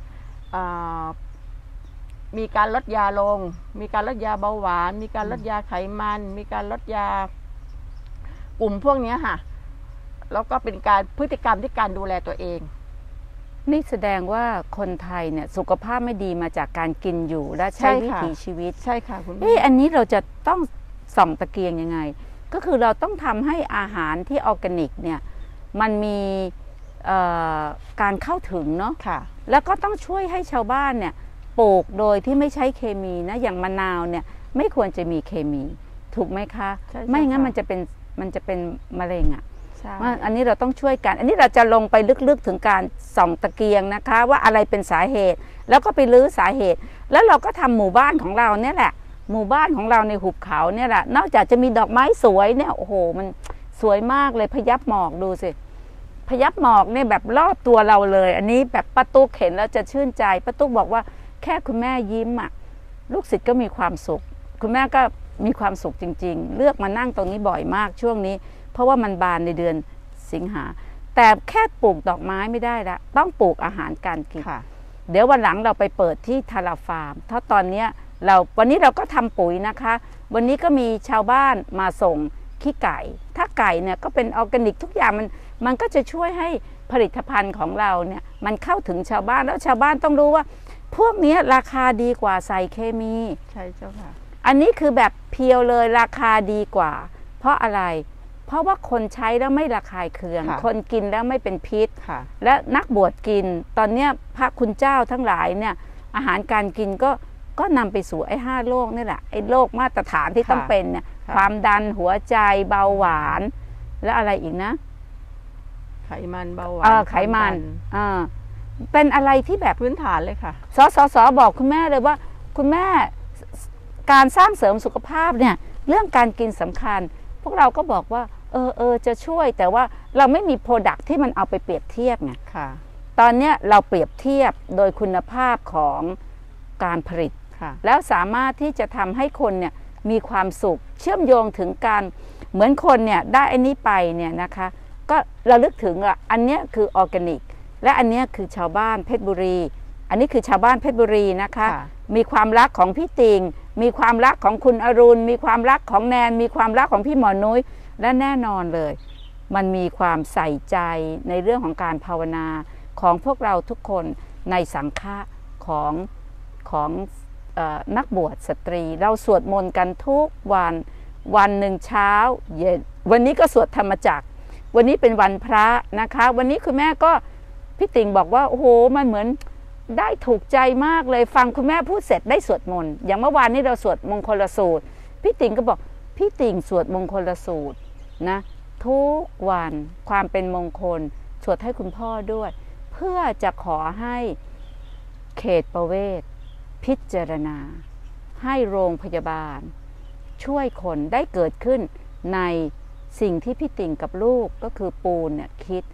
มีการลดยาลงมีการลดยาเบาหวานมีการลดยาไขมันมีการลดยากลุ่มพวกนี้ค่ะแล้วก็เป็นการพฤติกรรมที่การดูแลตัวเองนี่แสดงว่าคนไทยเนี่ยสุขภาพไม่ดีมาจากการกินอยู่และใช้วิถีชีวิตใช่ค่ะคุณแม่เอ๊ะอันนี้เราจะต้องส่องตะเกียงยังไงก็คือเราต้องทำให้อาหารที่ออร์แกนิกเนี่ยมันมีการเข้าถึงเนาะค่ะแล้วก็ต้องช่วยให้ชาวบ้านเนี่ยปลูกโดยที่ไม่ใช้เคมีนะอย่างมะนาวเนี่ยไม่ควรจะมีเคมีถูกไหมคะไม่งั้นมันจะเป็นมันจะเป็นมะเร็งอ่ะอันนี้เราต้องช่วยกันอันนี้เราจะลงไปลึกๆถึงการส่องตะเกียงนะคะว่าอะไรเป็นสาเหตุแล้วก็ไปลื้อสาเหตุแล้วเราก็ทำหมู่บ้านของเราเนี่ยแหละหมู่บ้านของเราในหุบเขาเนี่ยแหละนอกจากจะมีดอกไม้สวยเนี่ยโอ้โหมันสวยมากเลยพยับหมอกดูสิพยับหมอกเนี่ยแบบรอบตัวเราเลยอันนี้แบบป้าตุ๊กเห็นแล้วจะชื่นใจป้าตุ๊กบอกว่าแค่คุณแม่ยิ้มอ่ะลูกศิษย์ก็มีความสุขคุณแม่ก็มีความสุขจริงๆเลือกมานั่งตรงนี้บ่อยมากช่วงนี้เพราะว่ามันบานในเดือนสิงหาแต่แค่ปลูกดอกไม้ไม่ได้ละต้องปลูกอาหารการกินเดี๋ยววันหลังเราไปเปิดที่ทาราฟาร์มเพราะตอนนี้เราวันนี้เราก็ทำปุ๋ยนะคะวันนี้ก็มีชาวบ้านมาส่งขี้ไก่ถ้าไก่เนี่ยก็เป็นออร์แกนิกทุกอย่างมันมันก็จะช่วยให้ผลิตภัณฑ์ของเราเนี่ยมันเข้าถึงชาวบ้านแล้วชาวบ้านต้องรู้ว่าพวกนี้ราคาดีกว่าใส่เคมีใช่เจ้าค่ะอันนี้คือแบบเพียวเลยราคาดีกว่าเพราะอะไรเพราะว่าคนใช้แล้วไม่ระคายเคืองคนกินแล้วไม่เป็นพิษและนักบวชกินตอนนี้พระคุณเจ้าทั้งหลายเนี่ยอาหารการกินก็ก็นำไปสู่ไอ้ห้าโรคนี่แหละไอ้โรคมาตรฐานที่ต้องเป็นเนี่ยความดันหัวใจเบาหวานและอะไรอีกนะไขมันเบาหวานไขมันอ่าเป็นอะไรที่แบบพื้นฐานเลยค่ะสสสบอกคุณแม่เลยว่าคุณแม่การสร้างเสริมสุขภาพเนี่ยเรื่องการกินสำคัญพวกเราก็บอกว่าเออเออจะช่วยแต่ว่าเราไม่มีโปรดักที่มันเอาไปเปรียบเทียบไงตอนนี้เราเปรียบเทียบโดยคุณภาพของการผลิตแล้วสามารถที่จะทำให้คนเนี่ยมีความสุขเชื่อมโยงถึงการเหมือนคนเนี่ยได้อันนี้ไปเนี่ยนะคะก็ระลึกถึงอ่ะอันนี้คือออร์แกนิกและอันนี้คือชาวบ้านเพชรบุรีอันนี้คือชาวบ้านเพชรบุรีนะคะมีความรักของพี่ติงมีความรักของคุณอรุณมีความรักของแนนมีความรักของพี่หมอนุ้ยและแน่นอนเลยมันมีความใส่ใจในเรื่องของการภาวนาของพวกเราทุกคนในสังฆะของของเอ่อนักบวชสตรีเราสวดมนต์กันทุกวันวันหนึ่งเช้าเย็นวันนี้ก็สวดธรรมจักรวันนี้เป็นวันพระนะคะวันนี้คุณแม่ก็พี่ติงบอกว่าโอ้โหมันเหมือนได้ถูกใจมากเลยฟังคุณแม่พูดเสร็จได้สวดมนต์อย่างเมื่อวานนี้เราสวดมงคลสูตรพี่ติงก็บอกพี่ติงสวดมงคลสูตรนะทุกวันความเป็นมงคลสวดให้คุณพ่อด้วยเพื่อจะขอให้เขตประเวศพิจารณาให้โรงพยาบาลช่วยคนได้เกิดขึ้นในสิ่งที่พี่ติ่งกับลูกก็คือปูนเนี่ยคิด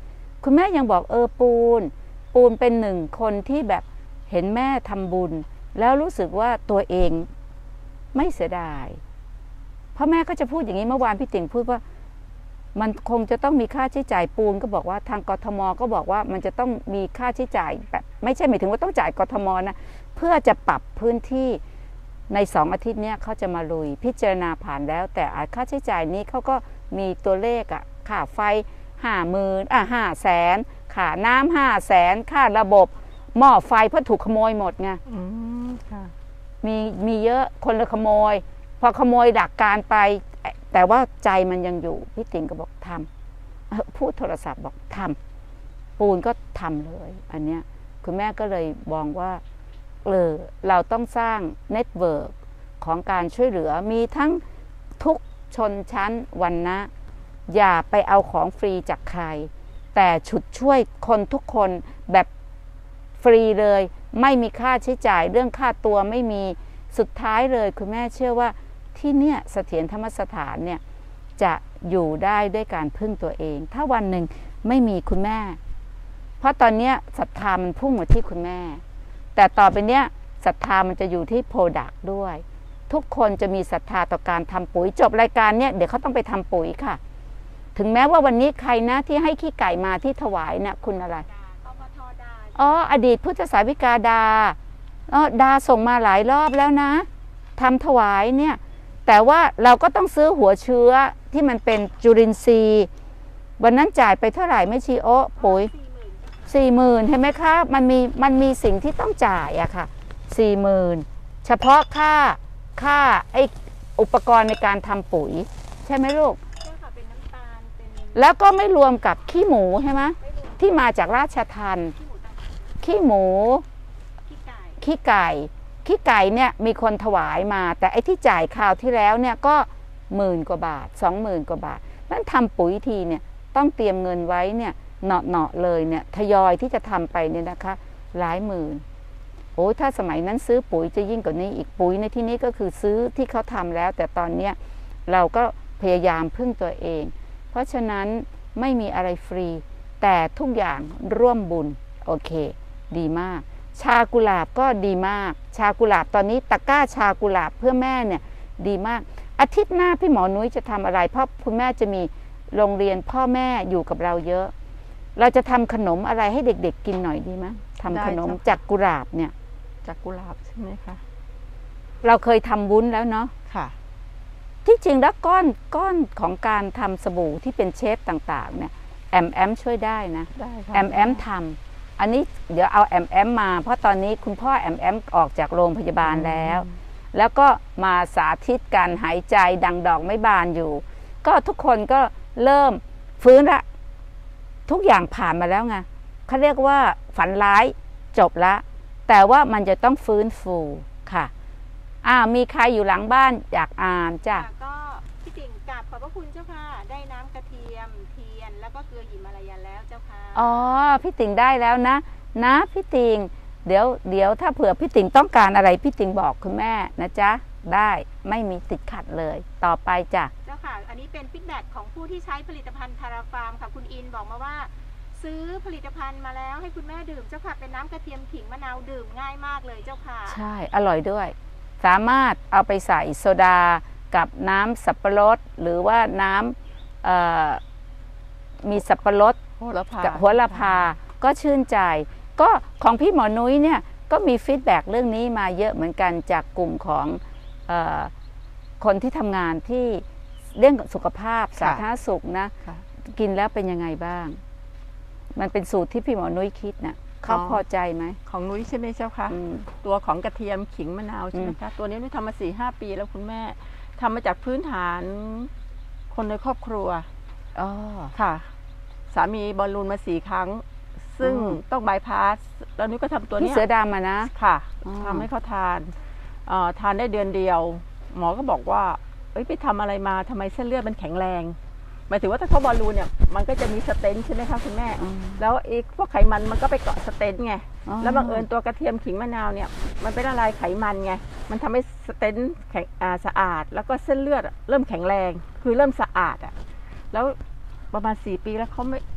คุณแม่ยังบอกเออปูนปูนเป็นหนึ่งคนที่แบบเห็นแม่ทำบุญแล้วรู้สึกว่าตัวเองไม่เสียดายเพราะแม่ก็จะพูดอย่างนี้เมื่อวานพี่ติ๋งพูดว่ามันคงจะต้องมีค่าใช้จ่ายปูนก็บอกว่าทางกทมก็บอกว่ามันจะต้องมีค่าใช้จ่ายแบบไม่ใช่หมายถึงว่าต้องจ่ายกทมนะเพื่อจะปรับพื้นที่ในสองอาทิตย์นี้เขาจะมาลุยพิจารณาผ่านแล้วแต่ค่าใช้จ่ายนี้เขาก็มีตัวเลขอะค่าไฟห้าหมื่นอ่ะห้าแสนค่าน้ำห้าแสนค่าระบบหม้อไฟเพราะถูกขโมยหมดไงมีมีเยอะคนละขโมยพอขโมยดักการไปแต่ว่าใจมันยังอยู่พี่ติ๋งก็บอกทำพูดโทรศัพท์บอกทำปูนก็ทำเลยอันเนี้ยคุณแม่ก็เลยมองว่าเออเราต้องสร้างเน็ตเวิร์กของการช่วยเหลือมีทั้งทุกชนชั้นวรรณะอย่าไปเอาของฟรีจากใครแต่ฉุดช่วยคนทุกคนแบบฟรีเลยไม่มีค่าใช้จ่ายเรื่องค่าตัวไม่มีสุดท้ายเลยคุณแม่เชื่อว่าที่เนี่ยเสถียรธรรมสถานเนี่ยจะอยู่ได้ด้วยการพึ่งตัวเองถ้าวันหนึ่งไม่มีคุณแม่เพราะตอนนี้ศรัทธามันพุ่งมาที่คุณแม่แต่ต่อไปเนี้ยศรัทธามันจะอยู่ที่โปรดักต์ด้วยทุกคนจะมีศรัทธาต่อการทำปุ๋ยจบรายการเนี่ยเดี๋ยวเขาต้องไปทำปุ๋ยค่ะถึงแม้ว่าวันนี้ใครนะที่ให้ขี้ไก่มาที่ถวายเนี่ยคุณอะไรอ๋ออดีตพุทธสาวิกาดาอ๋อดาส่งมาหลายรอบแล้วนะทำถวายเนี่ยแต่ว่าเราก็ต้องซื้อหัวเชื้อที่มันเป็นจุลินทรีย์วันนั้นจ่ายไปเท่าไหร่ไม่ชีโอ้ปุ๋ยสี่หมื่นเห็นไหมคะมันมีมันมีสิ่งที่ต้องจ่ายอะค่ะสี่หมื่นเฉพาะค่าค่าไออุปกรณ์ในการทำปุ๋ยใช่ไหมลูกแล้วก็ไม่รวมกับขี้หมูใช่ไหมที่มาจากราชทัณฑ์ขี้หมูขี้ไก่ขี้ไก่เนี่ยมีคนถวายมาแต่ไอ้ที่จ่ายคราวที่แล้วเนี่ยก็หมื่นกว่าบาทสองหมื่นกว่าบาทนั้นทำปุ๋ยทีเนี่ยต้องเตรียมเงินไว้เนี่ยเนาะเนาะเลยเนี่ยทยอยที่จะทำไปเนี่ยนะคะหลายหมื่นโอ้ถ้าสมัยนั้นซื้อปุ๋ยจะยิ่งกว่านี้อีกปุ๋ยในที่นี้ก็คือซื้อที่เขาทำแล้วแต่ตอนเนี้ยเราก็พยายามพึ่งตัวเองเพราะฉะนั้นไม่มีอะไรฟรีแต่ทุกอย่างร่วมบุญโอเคดีมากชากุหลาบก็ดีมากชากุหลาบตอนนี้ตะกร้าชากุหลาบเพื่อแม่เนี่ยดีมากอาทิตย์หน้าพี่หมอนุ้ยจะทำอะไรเพราะคุณแม่จะมีโรงเรียนพ่อแม่อยู่กับเราเยอะเราจะทำขนมอะไรให้เด็กๆกินหน่อยดีไหมทำขนมจากกุหลาบเนี่ยจากกุหลาบใช่ไหมคะเราเคยทำวุ้นแล้วเนาะค่ะที่จริงแล้วก้อนก้อนของการทำสบู่ที่เป็นเชฟต่างๆเนี่ยแอมแอมช่วยได้นะแอมแอมทำอันนี้เดี๋ยวเอาแอมแอมมาเพราะตอนนี้คุณพ่อแอมแอมออกจากโรงพยาบาลแล้วแล้วก็มาสาธิตการหายใจดังดอกไม้บานอยู่ก็ทุกคนก็เริ่มฟื้นละทุกอย่างผ่านมาแล้วไงเขาเรียกว่าฝันร้ายจบละแต่ว่ามันจะต้องฟื้นฟูค่ะอ่ามีใครอยู่หลังบ้านอยากอ่านจ้ะก็พี่ติ๋งกราบขอบพระคุณเจ้าค่ะได้น้ำกระเทียมเทียนแล้วก็เกลือหิมาลายันแล้วเจ้าค่ะอ๋อพี่ติ๋งได้แล้วนะนะพี่ติ๋งเดี๋ยวเดี๋ยวถ้าเผื่อพี่ติ๋งต้องการอะไรพี่ติ๋งบอกคุณแม่นะจ๊ะได้ไม่มีติดขัดเลยต่อไปจ้ะเจ้าค่ะอันนี้เป็นฟีดแบ็กของผู้ที่ใช้ผลิตภัณฑ์ทาราฟาร์มค่ะคุณอินบอกมาว่าซื้อผลิตภัณฑ์มาแล้วให้คุณแม่ดื่มเจ้าค่ะเป็นน้ำกระเทียมขิงมะนาวดื่มง่ายมากเลยเจ้าค่ะใช่อร่อยด้วยสามารถเอาไปใส่โซดากับน้ำสับปะรดหรือว่าน้ำมีสับปะรดกับหัวละพาก็ชื่นใจก็ของพี่หมอนุ้ยเนี่ยก็มีฟีดแบ็กเรื่องนี้มาเยอะเหมือนกันจากกลุ่มของเอ่อคนที่ทำงานที่เรื่องสุขภาพสาธารณสุขนะกินแล้วเป็นยังไงบ้างมันเป็นสูตรที่พี่หมอนุ้ยคิดนะ่ะเขาพอใจไหมของนุ้ยใช่ไหมเจ้าค่ะตัวของกระเทียมขิงมะนาวใช่ไหมคะตัวนี้นุ้ยทำมาสี่ห้าปีแล้วคุณแม่ทำมาจากพื้นฐานคนในครอบครัวอ๋อค่ะสามีบอลลูนมาสี่ครั้งซึ่งต้องบายพาสแล้วนุ้ยก็ทำตัวนี้พี่เสือดำมานะค่ะทำให้เขาทานทานได้เดือนเดียวหมอก็บอกว่าเอ้ยไปทำอะไรมาทำไมเส้นเลือดมันแข็งแรงหมายถึงว่าถ้าเขาบอลลูนเนี่ยมันก็จะมีสเตนใช่ไหมคะคุณแม่แล้วอีกพวกไขมันมันก็ไปเกาะสเตนไงแล้วบังเอิญตัวกระเทียมขิงมะนาวเนี่ยมันเป็นละลายไขมันไงมันทำให้สเตนแข็งสะอาดแล้วก็เส้นเลือดเริ่มแข็งแรงคือเริ่มสะอาดอ่ะแล้วประมาณสี่ปีแล้วเขาไม่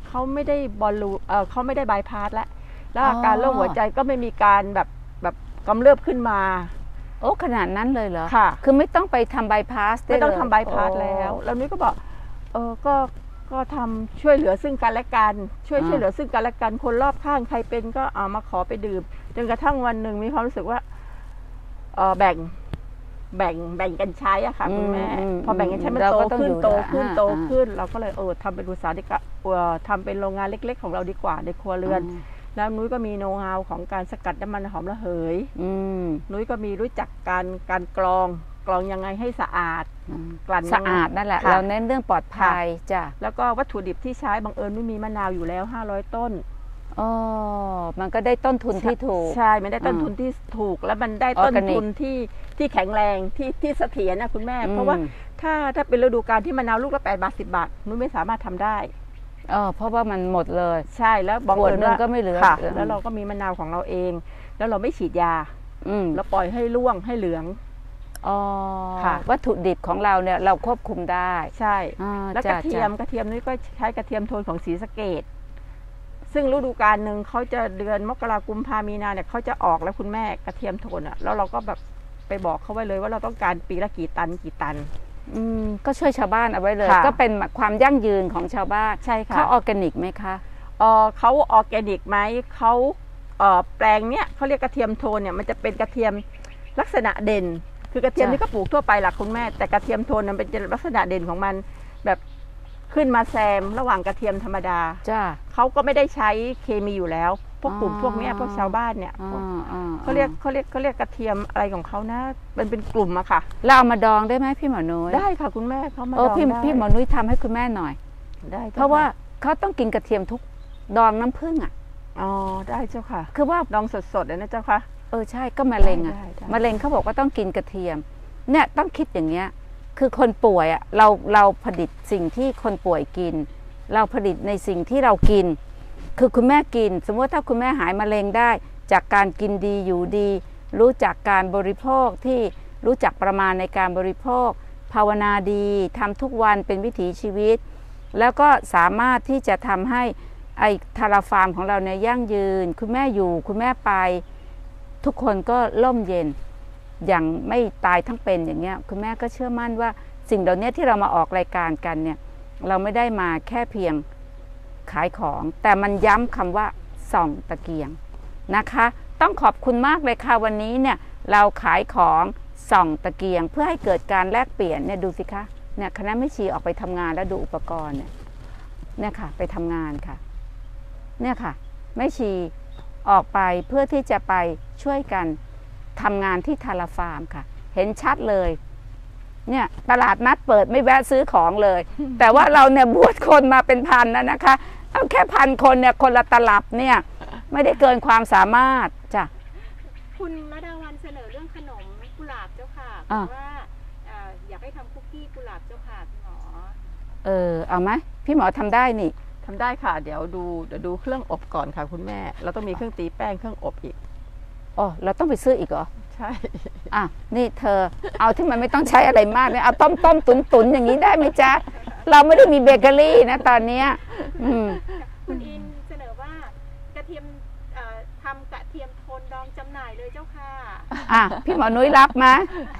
เขาไม่ได้บอลลูเออเขาไม่ได้บายพาสแล้วแล้วอาการโรคหัวใจก็ไม่มีการแบบแบบกำเริบขึ้นมาโอ้ขนาดนั้นเลยเหรอค่ะคือไม่ต้องไปทำบายพาสไม่ต้องทำบายพาสแล้วแล้วนุ้ยก็บอกเออก็ก็ทำช่วยเหลือซึ่งกันและกันช่วยช่วยเหลือซึ่งกันและกันคนรอบข้างใครเป็นก็เอามาขอไปดื่มจนกระทั่งวันหนึ่งมีความรู้สึกว่าเออแบ่งแบ่งแบ่งกันใช้อะค่ะคุณแม่พอแบ่งกันใช้มันโตขึ้นโตขึ้นโตขึ้นเราก็เลยเออทำเป็นอุตสาหกรรมทำเป็นโรงงานเล็กๆของเราดีกว่าในครัวเรือนแล้วนุ้ยก็มีโน้ตฮาวของการสกัดน้ำมันหอมระเหยนุ้ยก็มีรู้จักการการกรองกรองยังไงให้สะอาดกลั่นสะอาดนั่นแหละเราเน้นเรื่องปลอดภัยจ้ะแล้วก็วัตถุดิบที่ใช้บังเอิญนุ้ยมีมะนาวอยู่แล้วห้าร้อยต้นอ๋อมันก็ได้ต้นทุนที่ถูกใช่มันได้ต้นทุนที่ถูกแล้วมันได้ต้นทุนที่ที่แข็งแรงที่ที่เสถียรนะคุณแม่เพราะว่าถ้าถ้าเป็นฤดูกาลที่มะนาวลูกละแปดบาทสิบบาทนุ้ยไม่สามารถทำได้อ๋อเพราะว่ามันหมดเลยใช่แล้วบางคนก็ไม่เหลือแล้วเราก็มีมะนาวของเราเองแล้วเราไม่ฉีดยาเราปล่อยให้ร่วงให้เหลืองอ๋อวัตถุดิบของเราเนี่ยเราควบคุมได้ใช่แล้วกระเทียมกระเทียมนี่ก็ใช้กระเทียมโทนของศรีสะเกษซึ่งฤดูกาลหนึ่งเขาจะเดือนมกราคมกุมภามีนาเนี่ยเขาจะออกแล้วคุณแม่กระเทียมโทนอ่ะแล้วเราก็แบบไปบอกเขาไว้เลยว่าเราต้องการปีละกี่ตันกี่ตันอืมก็ช่วยชาวบ้านเอาไว้เลยก็เป็นความยั่งยืนของชาวบ้านใช่ค่ะเขาออร์แกนิกไหมคะเออเขาออร์แกนิกไหมเขาเออแปลงเนี้ยเขาเรียกกระเทียมโทนเนี่ยมันจะเป็นกระเทียมลักษณะเด่นคือกระเทียมที่ก็ปลูกทั่วไปหลักคุณแม่แต่กระเทียมโทนมันเป็นลักษณะเด่นของมันแบบขึ้นมาแซมระหว่างกระเทียมธรรมดาจ้าเขาก็ไม่ได้ใช้เคมีอยู่แล้วพวกกลุ่มพวกนี้พวกชาวบ้านเนี่ยเขาเรียกเขาเรียกเขาเรียกกระเทียมอะไรของเขานะมันเป็นกลุ่มอะค่ะเราเอามาดองได้ไหมพี่หมอนุ้ยได้ค่ะคุณแม่เขามาดองได้พี่หมอนุ้ยทำให้คุณแม่หน่อยได้เพราะว่าเขาต้องกินกระเทียมทุกดองน้ำผึ้งอะอ๋อได้เจ้าค่ะคือว่าดองสดๆเลยนะเจ้าค่ะเออใช่ก็มะเร็งอะมะเร็งเขาบอกว่าต้องกินกระเทียมเนี่ยต้องคิดอย่างเงี้ยคือคนป่วยอะเราเราผลิตสิ่งที่คนป่วยกินเราผลิตในสิ่งที่เรากินคือคุณแม่กินสมมติถ้าคุณแม่หายมะเร็งได้จากการกินดีอยู่ดีรู้จักการบริโภคที่รู้จักประมาณในการบริโภคภาวนาดีทำทุกวันเป็นวิถีชีวิตแล้วก็สามารถที่จะทำให้ไอ้ทาราฟาร์มของเราเนี่ยยั่งยืนคุณแม่อยู่คุณแม่ไปทุกคนก็ร่มเย็นอย่างไม่ตายทั้งเป็นอย่างเงี้ยคุณแม่ก็เชื่อมั่นว่าสิ่งเหล่านี้ที่เรามาออกรายการกันเนี่ยเราไม่ได้มาแค่เพียงขายของแต่มันย้ำคำว่าส่องตะเกียงนะคะต้องขอบคุณมากเลยค่ะวันนี้เนี่ยเราขายของส่องตะเกียงเพื่อให้เกิดการแลกเปลี่ยนเนี่ยดูสิคะเนี่ยคณะแม่ชีออกไปทำงานแล้วดูอุปกรณ์เนี่ยเนี่ยค่ะไปทำงานค่ะเนี่ยค่ะแม่ชีออกไปเพื่อที่จะไปช่วยกันทำงานที่ทาราฟาร์มค่ะเห็นชัดเลยเนี่ยตลาดนัดเปิดไม่แวะซื้อของเลย แต่ว่าเราเนี่ยบวชคนมาเป็นพันนะนะคะเอาแค่พันคนเนี่ยคนละตลับเนี่ยไม่ได้เกินความสามารถจ้ะคุณมดาวันเสนอเรื่องขนมกุหลาบเจ้าค่ะบอกว่าอยากให้ทำคุกกี้กุหลาบเจ้าค่ะพี่หมอเออเอาไหมพี่หมอทำได้นี่ทำได้ค่ะเดี๋ยวดูเดี๋ยวดูเครื่องอบก่อนค่ะคุณแม่เราต้องมีเครื่องตีแป้งเครื่องอบอีกอ๋อเราต้องไปซื้ออีกเหรอใช่อ่ะนี่เธอเอาที่มันไม่ต้องใช้อะไรมากเนี่ยเอาต้มต้มตุนตุนอย่างนี้ได้ไหมจ๊ะเราไม่ได้มีเบเกอรี่นะตอนนี้คุณอินเสนอว่ากระเทียมทำกระเทียมโทนดองจำหน่ายเลยเจ้าค่ะอ่ะพี่หมอนุ้ยรับไหม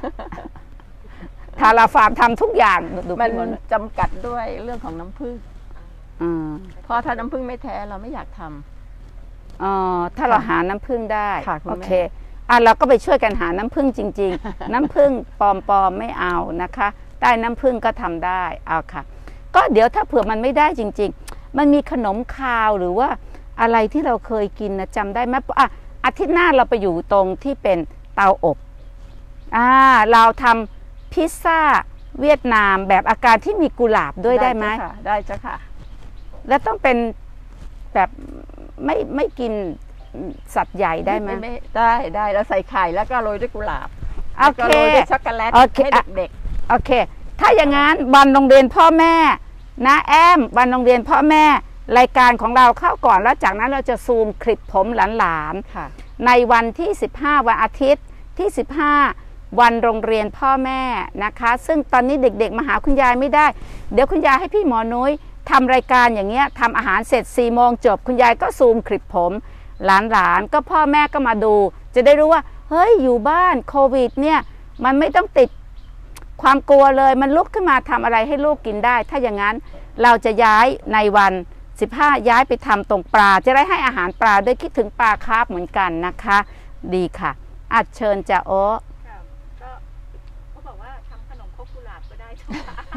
ทาราฟาร์มทำทุกอย่างมันจำกัดด้วยเรื่องของน้ำผึ้งเพราะถ้าน้ำผึ้งไม่แท้เราไม่อยากทำอ๋อถ้าเราหาน้ำผึ้งได้โอเคอ่ะเราก็ไปช่วยกันหาน้ำผึ้งจริงๆน้ำผึ้งปลอมๆไม่เอานะคะได้น้ำผึ้งก็ทำได้เอาค่ะก็เดี๋ยวถ้าเผื่อมันไม่ได้จริงๆมันมีขนมคาวหรือว่าอะไรที่เราเคยกินนะจำได้ไหมอ่ะอาทิตย์หน้าเราไปอยู่ตรงที่เป็นเตาอบอ่าเราทำพิซซ่าเวียดนามแบบอาการที่มีกุหลาบด้วยได้ไหมได้จ้ะค่ะแล้วต้องเป็นแบบไม่ไม่กินสัตว์ใหญ่ได้ไหมได้ได้แล้วใส่ไข่แล้วก็โรยด้วยกุหลาบโอเคโรยด้วยช็อกโกแลตให้เด็กๆโอเคถ้าอย่างนั้นวันโรงเรียนพ่อแม่นะแอมวันโรงเรียนพ่อแม่รายการของเราเข้าก่อนแล้วจากนั้นเราจะซูมคลิปผมหลานๆในวันที่สิบห้าวันอาทิตย์ที่สิบห้าวันโรงเรียนพ่อแม่นะคะซึ่งตอนนี้เด็กๆมาหาคุณยายไม่ได้เดี๋ยวคุณยายให้พี่หมอนุ้ยทำรายการอย่างเงี้ยทำอาหารเสร็จสี่โมงจบคุณยายก็ซูมคลิปผมหลานๆก็พ่อแม่ก็มาดูจะได้รู้ว่าเฮ้ยอยู่บ้านโควิดเนี่ยมันไม่ต้องติดความกลัวเลยมันลุกขึ้นมาทำอะไรให้ลูกกินได้ถ้าอย่างนั้นเราจะย้ายในวันสิบห้าย้ายไปทำตรงปลาจะได้ให้อาหารปลาด้วยคิดถึงปลาคาร์ฟเหมือนกันนะคะดีค่ะอัดเชิญจะโอ้ก็เขาบอกว่าทำขนมครกกุหลาบก็ได้ทุก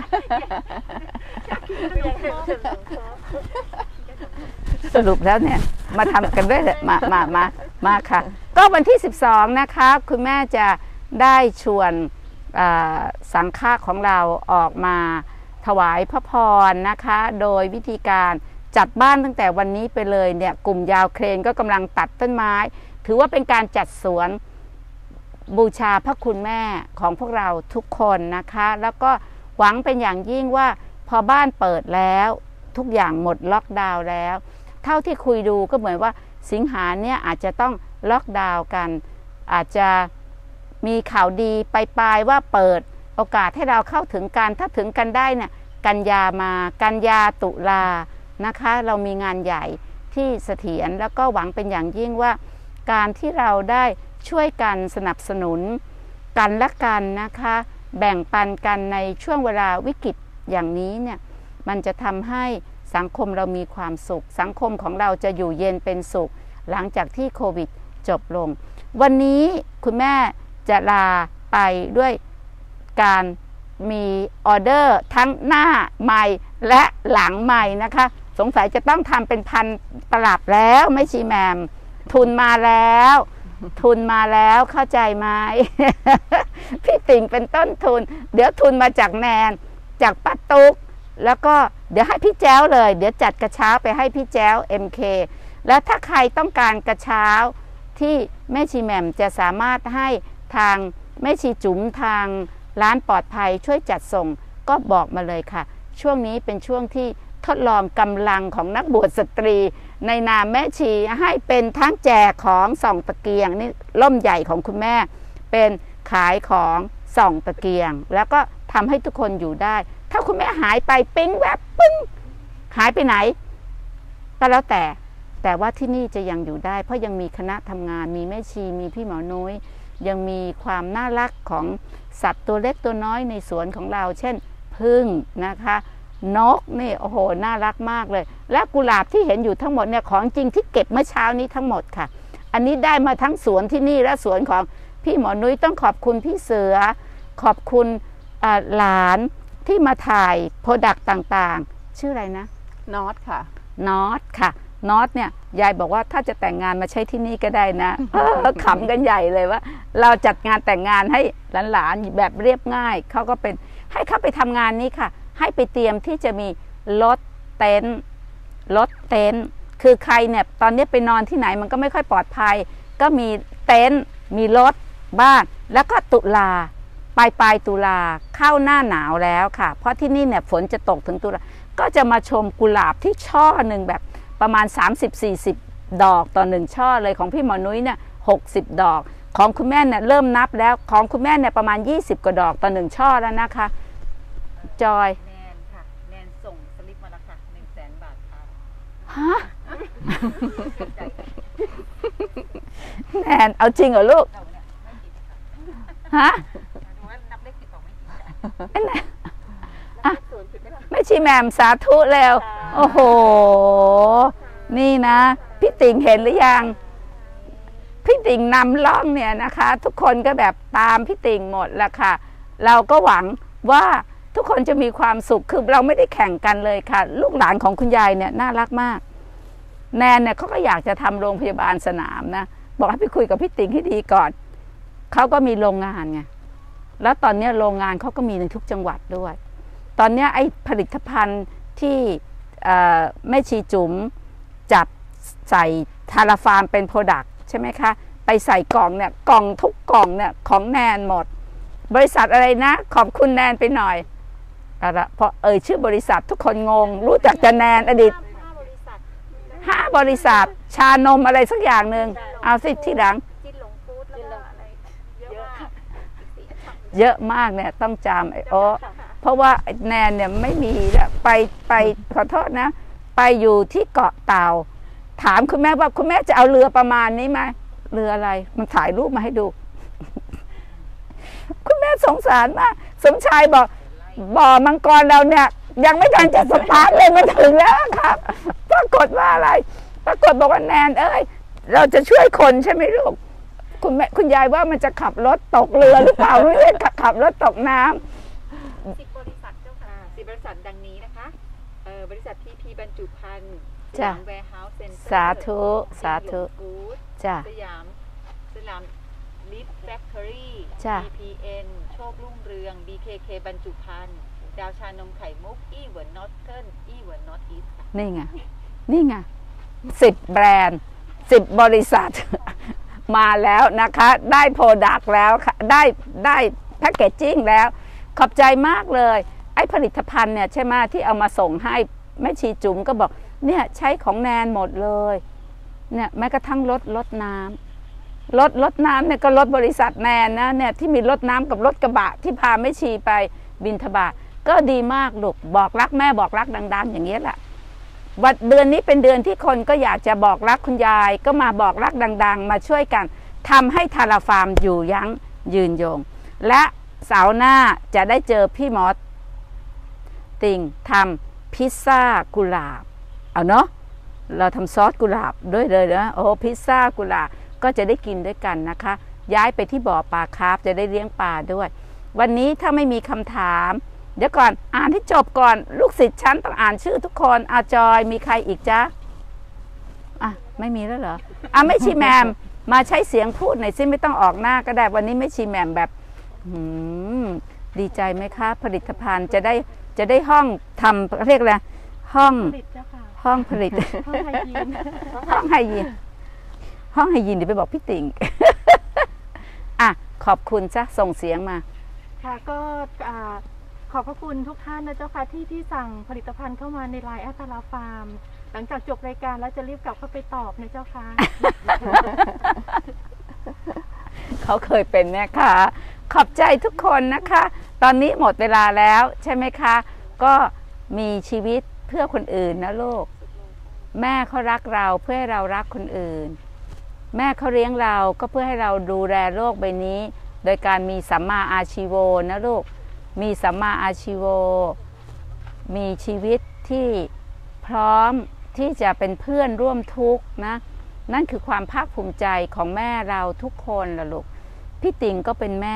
สรุปแล้วเนี่ยมาทำกันด้วยเลยมามามามาค่ะก็วันที่สิบสองนะคะคุณแม่จะได้ชวนสังฆะของเราออกมาถวายพระพรนะคะโดยวิธีการจัดบ้านตั้งแต่วันนี้ไปเลยเนี่ยกลุ่มยาวเครนก็กำลังตัดต้นไม้ถือว่าเป็นการจัดสวนบูชาพระคุณแม่ของพวกเราทุกคนนะคะแล้วก็หวังเป็นอย่างยิ่งว่าพอบ้านเปิดแล้วทุกอย่างหมดล็อกดาวน์แล้วเท่าที่คุยดูก็เหมือนว่าสิงหาเนี่ยอาจจะต้องล็อกดาวน์กันอาจจะมีข่าวดีปลายๆว่าเปิดโอกาสให้เราเข้าถึงกันถ้าถึงกันได้เนี่ยกันยามากันยาตุลานะคะเรามีงานใหญ่ที่เสถียรแล้วก็หวังเป็นอย่างยิ่งว่าการที่เราได้ช่วยกันสนับสนุนกันและกันนะคะแบ่งปันกันในช่วงเวลาวิกฤตอย่างนี้เนี่ยมันจะทำให้สังคมเรามีความสุขสังคมของเราจะอยู่เย็นเป็นสุขหลังจากที่โควิดจบลงวันนี้คุณแม่จะลาไปด้วยการมีออเดอร์ทั้งหน้าไมค์และหลังไมค์นะคะสงสัยจะต้องทำเป็นพันตลับแล้วไม่ชีแมมทุนมาแล้วทุนมาแล้วเข้าใจไหม พี่ติ่งเป็นต้นทุนเดี๋ยวทุนมาจากแนนจากป้าตุ๊กแล้วก็เดี๋ยวให้พี่แจ้วเลยเดี๋ยวจัดกระเช้าไปให้พี่แจ้ว เอ็ม เค แล้วถ้าใครต้องการกระเช้าที่แม่ชีแหม่มจะสามารถให้ทางแม่ชีจุ๋มทางร้านปลอดภัยช่วยจัดส่งก็บอกมาเลยค่ะช่วงนี้เป็นช่วงที่ทดลองกำลังของนักบวชสตรีในนามแม่ชีให้เป็นทั้งแจกของส่องตะเกียงนี่ล่มใหญ่ของคุณแม่เป็นขายของส่องตะเกียงแล้วก็ทำให้ทุกคนอยู่ได้ถ้าคุณแม่หายไปปิ๊งแวบปึ้งหายไปไหนก็แล้วแต่แต่ว่าที่นี่จะยังอยู่ได้เพราะยังมีคณะทำงานมีแม่ชีมีพี่หมอนุ้ยยังมีความน่ารักของสัตว์ตัวเล็กตัวน้อยในสวนของเราเช่นผึ้งนะคะนกนี่โอ้โหน่ารักมากเลยและกุหลาบที่เห็นอยู่ทั้งหมดเนี่ยของจริงที่เก็บเมื่อเช้านี้ทั้งหมดค่ะอันนี้ได้มาทั้งสวนที่นี่และสวนของพี่หมอนุ้ยต้องขอบคุณพี่เสือขอบคุณหลานที่มาถ่ายโปรดักต์ต่างๆชื่ออะไรนะนอตค่ะนอตค่ะนอตเนี่ยยายบอกว่าถ้าจะแต่งงานมาใช้ที่นี่ก็ได้นะ ขำกันใหญ่เลยว่าเราจัดงานแต่งงานให้หลานๆแบบเรียบง่ายเขาก็เป็นให้เขาไปทำงานนี้ค่ะให้ไปเตรียมที่จะมีรถเต็นท์รถเต็นท์คือใครเนี่ยตอนนี้ไปนอนที่ไหนมันก็ไม่ค่อยปลอดภัยก็มีเต็นท์มีรถบ้านแล้วก็ตุลาปลายปลายตุลาเข้าหน้าหนาวแล้วค่ะเพราะที่นี่เนี่ยฝนจะตกถึงตุลาก็จะมาชมกุหลาบที่ช่อหนึ่งแบบประมาณ สามสิบถึงสี่สิบ ดอกต่อหนึ่งช่อเลยของพี่หมอนุ้ยเนี่ยหกสิบดอกของคุณแม่เนี่ยเริ่มนับแล้วของคุณแม่เนี่ยประมาณยี่สิบกว่าดอกต่อหนึ่งช่อแล้วนะคะจอยแนนค่ะแนนส่งสลิปมาแล้วค่ะหนึ่งแสนบาทค่ะฮะแนนเอาจริงเหรอลูกฮะไม่ชีแหม่มสาธุแล้วโอ้โหนี่นะพี่ติ่งเห็นหรือยังพี่ติ่งนำล่องเนี่ยนะคะทุกคนก็แบบตามพี่ติ่งหมดละค่ะเราก็หวังว่าทุกคนจะมีความสุขคือเราไม่ได้แข่งกันเลยค่ะลูกหลานของคุณยายเนี่ยน่ารักมากแนนเนี่ยเขาก็อยากจะทำโรงพยาบาลสนามนะบอกให้ไปคุยกับพี่ติ่งให้ดีก่อนเขาก็มีโรงงานไงแล้วตอนนี้โรงงานเขาก็มีในทุกจังหวัดด้วยตอนนี้ไอ้ผลิตภัณฑ์ที่แม่ชีจุ๋มจับใส่ทาราฟาร์มเป็นโปรดักต์ใช่ไหมคะไปใส่กล่องเนี่ยกล่องทุกกล่องเนี่ยของแนนหมดบริษัทอะไรนะขอบคุณแนนไปหน่อยอะไรเพราะเอ่ยชื่อบริษัททุกคนงงรู้จักแต่แนนอดีตห้าบริษัทชานมอะไรสักอย่างหนึ่งเอาสิที่หลังเยอะมากเนี่ยต้องจำไอ้โอ้เพราะว่าแนนเนี่ยไม่มีแล้วไปไปขอโทษนะไปอยู่ที่เกาะเต่าถามคุณแม่ว่าคุณแม่จะเอาเรือประมาณนี้ไหมเรืออะไรมันถ่ายรูปมาให้ดู คุณแม่สงสารมากสมชายบอกบ่อมังกรเราเนี่ยยังไม่ทันจะสตาร์ทเลยมันถึงแล้วครับปรากฏว่าอะไรปรากฏบอกว่าแนนเอ้ยเราจะช่วยคนใช่ไหมลูกคุณแม่คุณยายว่ามันจะขับรถตกเรือหรือเปล่าไม่ใช่ขับรถตกน้ำสิบบริษัทเจ้าค่ะสิบบริษัทดังนี้นะคะเอ่อบริษัททีพีบรรจุภัณฑ์สจ้ะยามแวร์เฮาส์เซ็นเตอร์สาธุสาธุกู๊ดจ้ะสยามสยามลิฟแฟคทอรี่จ้ะบี พี เอ็น โชครุ่งเรือง บี เค เค บรรจุภัณฑ์ดาวชานมไข่มุกอีเวิร์นนอตเทิร์นอีเวิร์นนอตอีสค่ะนี่ไงนี่ไงสิบแบรนด์สิบบริษัท มาแล้วนะคะได้โปรดักต์แล้วค่ะได้ได้แพคเกจจิ้งแล้วขอบใจมากเลยไอ้ผลิตภัณฑ์เนี่ยใช่ไหมที่เอามาส่งให้แม่ชีจุ๋มก็บอกเนี่ยใช้ของแนนหมดเลยเนี่ยแม้กระทั่งรถรถน้ำรถรถน้ำเนี่ยก็รถบริษัทแนนนะเนี่ยที่มีรถน้ำกับรถกระบะที่พาแม่ชีไปบิณฑบาตก็ดีมากลูกบอกรักแม่บอกรักดังๆอย่างนี้แหละวันเดือนนี้เป็นเดือนที่คนก็อยากจะบอกรักคุณยายก็มาบอกรักดังๆมาช่วยกันทำให้ทาราฟาร์มอยู่ยั้งยืนยงและเสาร์หน้าจะได้เจอพี่หมอติ่งทำพิซซ่ากุหลาบเอาเนาะเราทำซอสกุหลาบด้วยเลยนะโอ้พิซซ่ากุหลาบก็จะได้กินด้วยกันนะคะย้ายไปที่บ่อปลาคาร์ฟจะได้เลี้ยงปลาด้วยวันนี้ถ้าไม่มีคำถามเดี๋ยวก่อนอ่านให้จบก่อนลูกศิษย์ฉันต้องอ่านชื่อทุกคนอาจอยมีใครอีกจ๊ะอ่ะไม่มีแล้วเหรออ่ะไม่ชีแมมมาใช้เสียงพูดหน่อยซิไม่ต้องออกหน้าก็ได้วันนี้ไม่ชีแมมแบบหืมดีใจไหมคะผลิตภัณฑ์จะได้จะได้ห้องทำเรียกอะไรห้องผลิตเจ้าค่ะห้องผลิตห้องไฮยีนห้องไฮยีนห้องไฮยีนเดี๋ยวไปบอกพี่ติ่ง อ่ะขอบคุณจ้ะส่งเสียงมาค่ะก็อ่าขอบพระคุณทุกท่านนะเจ้าค่ะที่ที่สั่งผลิตภัณฑ์เข้ามาในไลน์แอตลาฟาร์มหลังจากจบรายการแล้วจะรีบกลับเข้าไปตอบนะเจ้าค่ะเขาเคยเป็นแม่ค้าขอบใจทุกคนนะคะ ตอนนี้หมดเวลาแล้วใช่ไหมคะ ก็มีชีวิตเพื่อคนอื่นนะลูกแม่เขารักเราเพื่อให้เรารักคนอื่นแม่เขาเลี้ยงเราก็เพื่อให้เราดูแลโลกใบนี้โดยการมีสัมมาอาชีโวนะลูกมีสัมมาอาชีโวมีชีวิตที่พร้อมที่จะเป็นเพื่อนร่วมทุกข์นะนั่นคือความภาคภูมิใจของแม่เราทุกคนล่ะลูกพี่ติ่งก็เป็นแม่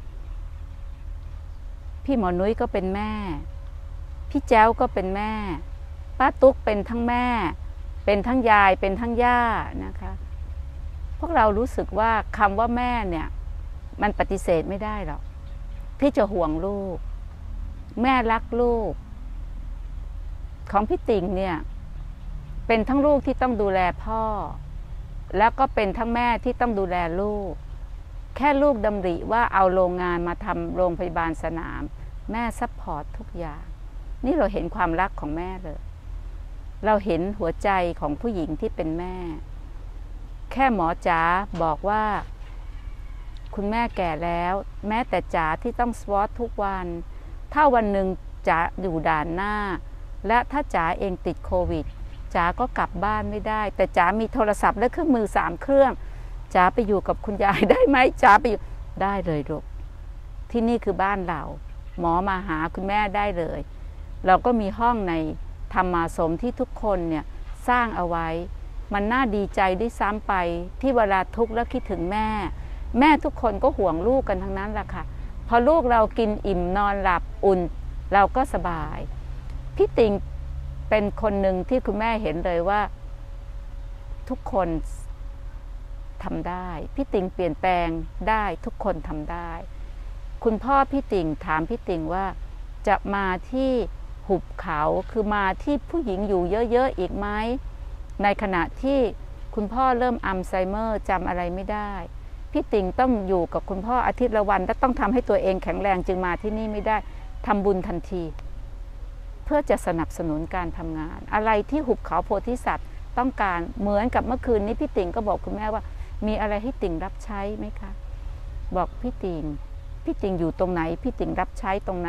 พี่หมอนุ้ยก็เป็นแม่พี่แจ้วก็เป็นแม่ป้าตุ๊กเป็นทั้งแม่เป็นทั้งยายเป็นทั้งย่านะคะพวกเรารู้สึกว่าคำว่าแม่เนี่ยมันปฏิเสธไม่ได้หรอกที่จะห่วงลูกแม่รักลูกของพี่ติ่งเนี่ยเป็นทั้งลูกที่ต้องดูแลพ่อแล้วก็เป็นทั้งแม่ที่ต้องดูแลลูกแค่ลูกดำริว่าเอาโรงงานมาทำโรงพยาบาลสนามแม่ซัพพอร์ตทุกอย่างนี่เราเห็นความรักของแม่เลยเราเห็นหัวใจของผู้หญิงที่เป็นแม่แค่หมอจ๋าบอกว่าคุณแม่แก่แล้วแม้แต่จ๋าที่ต้องสวอตทุกวันถ้าวันหนึ่งจ๋าอยู่ด่านหน้าและถ้าจ๋าเองติดโควิดจ๋าก็กลับบ้านไม่ได้แต่จ๋ามีโทรศัพท์และเครื่องมือสามเครื่องจ๋าไปอยู่กับคุณยายได้ไหมจ๋าไปอยู่ได้เลยลูกที่นี่คือบ้านเราหมอมาหาคุณแม่ได้เลยเราก็มีห้องในธรรมาสมที่ทุกคนเนี่ยสร้างเอาไว้มันน่าดีใจด้วยซ้ำไปที่เวลาทุกข์แล้วคิดถึงแม่แม่ทุกคนก็ห่วงลูกกันทั้งนั้นแหละค่ะพอลูกเรากินอิ่มนอนหลับอุ่นเราก็สบายพี่ติ่งเป็นคนหนึ่งที่คุณแม่เห็นเลยว่าทุกคนทำได้พี่ติ่งเปลี่ยนแปลงได้ทุกคนทำได้คุณพ่อพี่ติ่งถามพี่ติ่งว่าจะมาที่หุบเขาคือมาที่ผู้หญิงอยู่เยอะๆอีกไหมในขณะที่คุณพ่อเริ่มอัลไซเมอร์จำอะไรไม่ได้พี่ติ่งต้องอยู่กับคุณพ่ออาทิตย์ละวันและต้องทำให้ตัวเองแข็งแรงจึงมาที่นี่ไม่ได้ทำบุญทันทีเพื่อจะสนับสนุนการทำงานอะไรที่หุบเขาโพธิสัตว์ต้องการเหมือนกับเมื่อคืนนี้พี่ติ่งก็บอกคุณแม่ว่ามีอะไรให้ติ่งรับใช้ไหมคะบอกพี่ติ่งพี่ติ่งอยู่ตรงไหนพี่ติ่งรับใช้ตรงนั้น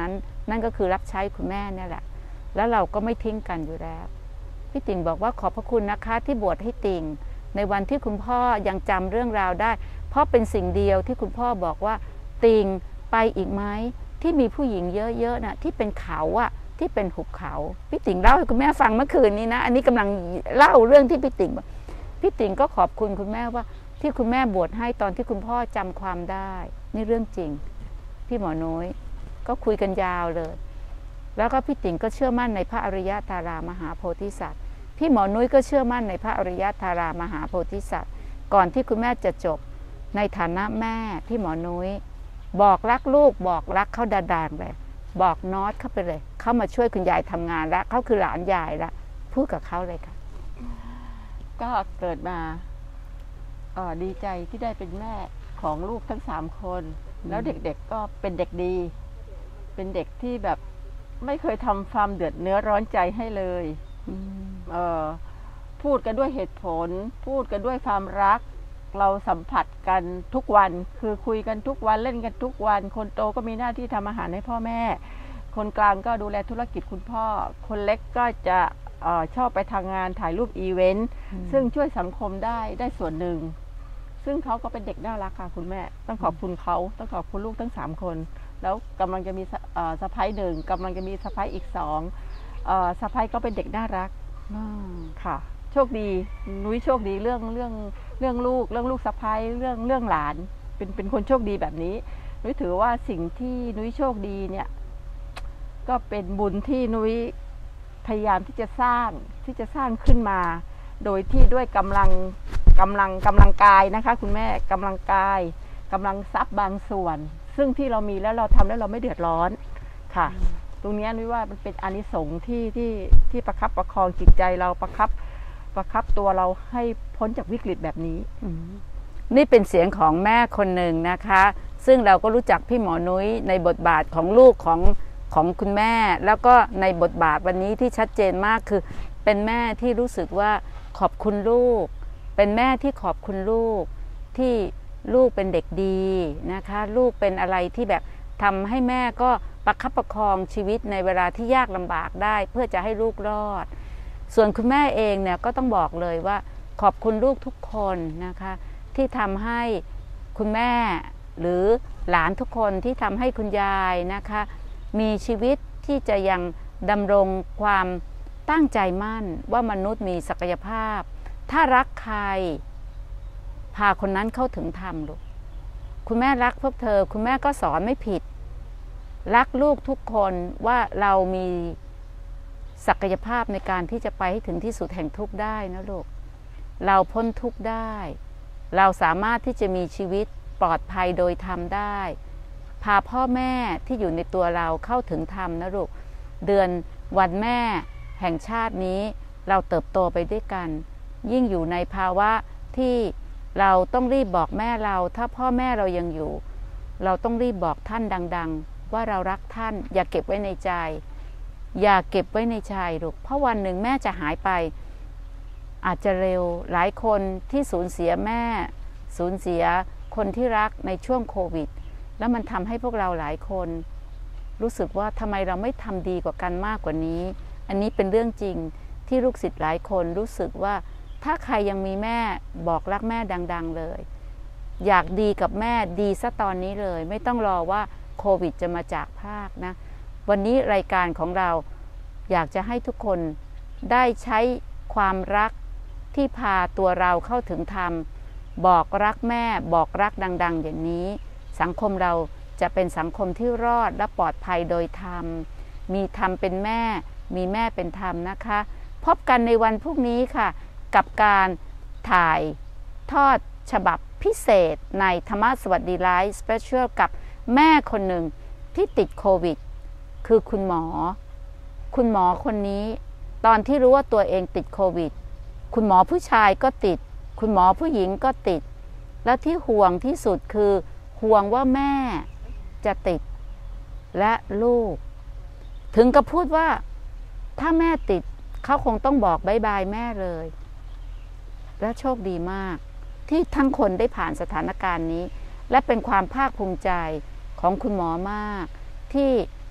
นั่นก็คือรับใช้คุณแม่เนี่ยแหละแล้วเราก็ไม่ทิ้งกันอยู่แล้วพี่ติ่งบอกว่าขอบพระคุณนะคะที่บวชให้ติ่งในวันที่คุณพ่อยังจำเรื่องราวได้เพราะเป็นสิ่งเดียวที่คุณพ่อบอกว่าติ่งไปอีกไหมที่มีผู้หญิงเยอะๆนะที่เป็นเขาอะที่เป็นหุบเขาพี่ติ่งเล่าให้คุณแม่ฟังเมื่อคืนนี้นะอันนี้กำลังเล่าเรื่องที่พี่ติ่งพี่ติ่งก็ขอบคุณคุณแม่ว่าที่คุณแม่บวชให้ตอนที่คุณพ่อจำความได้นี่เรื่องจริงพี่หมอน้อยก็คุยกันยาวเลยแล้วก็พี่ติ่งก็เชื่อมั่นในพระอริยธารามหาโพธิสัตว์พี่หมอนุ้ยก็เชื่อมั่นในพระอริยธารามหาโพธิสัตว์ก่อนที่คุณแม่จะจบในฐานะแม่พี่หมอนุ้ยบอกรักลูกบอกรักเขาด่างๆเลยบอกน็อตเข้าไปเลยเข้ามาช่วยคุณยายทำงานแล้วเขาคือหลานยายละพูดกับเขาเลยค่ะก็เกิดมาเอ่อดีใจที่ได้เป็นแม่ของลูกทั้งสามคนแล้วเด็กๆก็เป็นเด็กดีเป็นเด็กที่แบบไม่เคยทำความเดือดเนื้อร้อนใจให้เลยเอ่อพูดกันด้วยเหตุผลพูดกันด้วยความรักเราสัมผัสกันทุกวันคือคุยกันทุกวันเล่นกันทุกวันคนโตก็มีหน้าที่ทำอาหารให้พ่อแม่คนกลางก็ดูแลธุรกิจคุณพ่อคนเล็กก็จะเอ่อชอบไปทำงานถ่ายรูปอีเวนต์ซึ่งช่วยสังคมได้ได้ส่วนหนึ่งซึ่งเขาก็เป็นเด็กน่ารักค่ะคุณแม่ต้องขอบคุณเขาต้องขอบคุณลูกทั้งสามคนแล้วกำลังจะมีสะใภ้หนึ่งกำลังจะมีสะใภ้อีกสองสะใภ้ก็เป็นเด็กน่ารักค่ะโชคดีนุ้ยโชคดีเรื่องเรื่องเรื่องลูกเรื่องลูกสะใภ้เรื่องเรื่องหลานเป็นเป็นคนโชคดีแบบนี้นุ้ยถือว่าสิ่งที่นุ้ยโชคดีเนี่ยก็เป็นบุญที่นุ้ยพยายามที่จะสร้างที่จะสร้างขึ้นมาโดยที่ด้วยกำลังกำลังกำลังกายนะคะคุณแม่กำลังกายกำลังทรัพย์บางส่วนซึ่งที่เรามีแล้วเราทำแล้วเราไม่เดือดร้อนค่ะตรงนี้นุ้ยว่ามันเป็นอานิสงส์ที่ที่ที่ประคับประคองจิตใจเราประคับประคับตัวเราให้พ้นจากวิกฤตแบบนี้นี่เป็นเสียงของแม่คนหนึ่งนะคะซึ่งเราก็รู้จักพี่หมอนุ้ยในบทบาทของลูกของของคุณแม่แล้วก็ในบทบาทวันนี้ที่ชัดเจนมากคือเป็นแม่ที่รู้สึกว่าขอบคุณลูกเป็นแม่ที่ขอบคุณลูกที่ลูกเป็นเด็กดีนะคะลูกเป็นอะไรที่แบบทำให้แม่ก็ประคับประคองชีวิตในเวลาที่ยากลำบากได้เพื่อจะให้ลูกรอดส่วนคุณแม่เองเนี่ยก็ต้องบอกเลยว่าขอบคุณลูกทุกคนนะคะที่ทำให้คุณแม่หรือหลานทุกคนที่ทำให้คุณยายนะคะมีชีวิตที่จะยังดำรงความตั้งใจมั่นว่ามนุษย์มีศักยภาพถ้ารักใครพาคนนั้นเข้าถึงธรรมลูกคุณแม่รักพวกเธอคุณแม่ก็สอนไม่ผิดรักลูกทุกคนว่าเรามีศักยภาพในการที่จะไปให้ถึงที่สุดแห่งทุกข์ได้นะลูกเราพ้นทุกข์ได้เราสามารถที่จะมีชีวิตปลอดภัยโดยธรรมได้พาพ่อแม่ที่อยู่ในตัวเราเข้าถึงธรรมนะลูกเดือนวันแม่แห่งชาตินี้เราเติบโตไปด้วยกันยิ่งอยู่ในภาวะที่เราต้องรีบบอกแม่เราถ้าพ่อแม่เรายังอยู่เราต้องรีบบอกท่านดังๆว่าเรารักท่านอย่าเก็บไว้ในใจอย่าเก็บไว้ในใจลูกเพราะวันหนึ่งแม่จะหายไปอาจจะเร็วหลายคนที่สูญเสียแม่สูญเสียคนที่รักในช่วงโควิดแล้วมันทำให้พวกเราหลายคนรู้สึกว่าทำไมเราไม่ทำดีกว่ากันมากกว่านี้อันนี้เป็นเรื่องจริงที่ลูกศิษย์หลายคนรู้สึกว่าถ้าใครยังมีแม่บอกรักแม่ดังๆเลยอยากดีกับแม่ดีซะตอนนี้เลยไม่ต้องรอว่าโควิดจะมาจากภาคนะวันนี้รายการของเราอยากจะให้ทุกคนได้ใช้ความรักที่พาตัวเราเข้าถึงธรรมบอกรักแม่บอกรักดังๆอย่างนี้สังคมเราจะเป็นสังคมที่รอดและปลอดภัยโดยธรรมมีธรรมเป็นแม่มีแม่เป็นธรรมนะคะพบกันในวันพรุ่งนี้ค่ะกับการถ่ายทอดฉบับพิเศษในธรรมะสวัสดีไลฟ์สเปเชียลกับแม่คนหนึ่งที่ติดโควิดคือคุณหมอคุณหมอคนนี้ตอนที่รู้ว่าตัวเองติดโควิดคุณหมอผู้ชายก็ติดคุณหมอผู้หญิงก็ติดและที่ห่วงที่สุดคือห่วงว่าแม่จะติดและลูกถึงกับพูดว่าถ้าแม่ติดเขาคงต้องบอกบายบายแม่เลยและโชคดีมากที่ทั้งคนได้ผ่านสถานการณ์นี้และเป็นความภาคภูมิใจของคุณหมอมากที่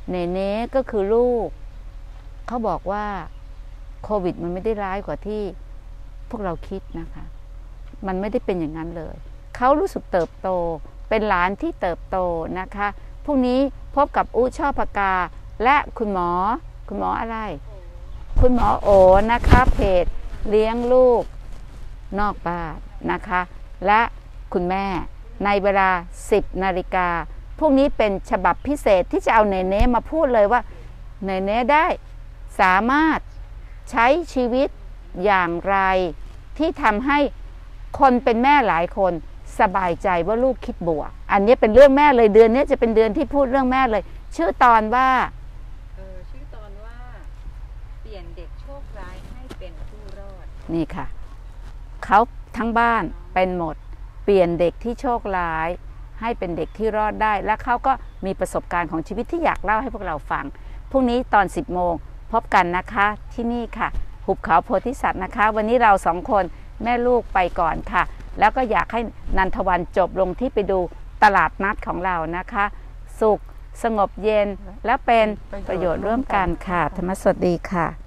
เนเน่ก็คือลูกเขาบอกว่าโควิดมันไม่ได้ร้ายกว่าที่พวกเราคิดนะคะมันไม่ได้เป็นอย่างนั้นเลยเขารู้สึกเติบโตเป็นหลานที่เติบโตนะคะพรุ่งนี้พบกับอู้ช่อปากาและคุณหมอคุณหมออะไรคุณหมอโอนะคะเพจเลี้ยงลูกนอกบ้านนะคะและคุณแม่ในเวลาสิบนาฬิกาพวกนี้เป็นฉบับพิเศษที่จะเอาเนเน่มาพูดเลยว่าเนเน่ได้สามารถใช้ชีวิตอย่างไรที่ทำให้คนเป็นแม่หลายคนสบายใจว่าลูกคิดบวกอันนี้เป็นเรื่องแม่เลยเดือนนี้จะเป็นเดือนที่พูดเรื่องแม่เลยชื่อตอนว่าเออชื่อตอนว่าเปลี่ยนเด็กโชคร้ายให้เป็นผู้รอดนี่ค่ะเขาทั้งบ้านเป็นหมดเปลี่ยนเด็กที่โชคร้ายให้เป็นเด็กที่รอดได้และเขาก็มีประสบการณ์ของชีวิตที่อยากเล่าให้พวกเราฟังพรุ่งนี้ตอนสิบโมงพบกันนะคะที่นี่ค่ะหุบเขาโพธิสัตว์นะคะวันนี้เราสองคนแม่ลูกไปก่อนค่ะแล้วก็อยากให้นันทวันจบลงที่ไปดูตลาดนัดของเรานะคะสุขสงบเย็นและเป็นประโยชน์ร่วมกันค่ะธรรมสวัสดีค่ะ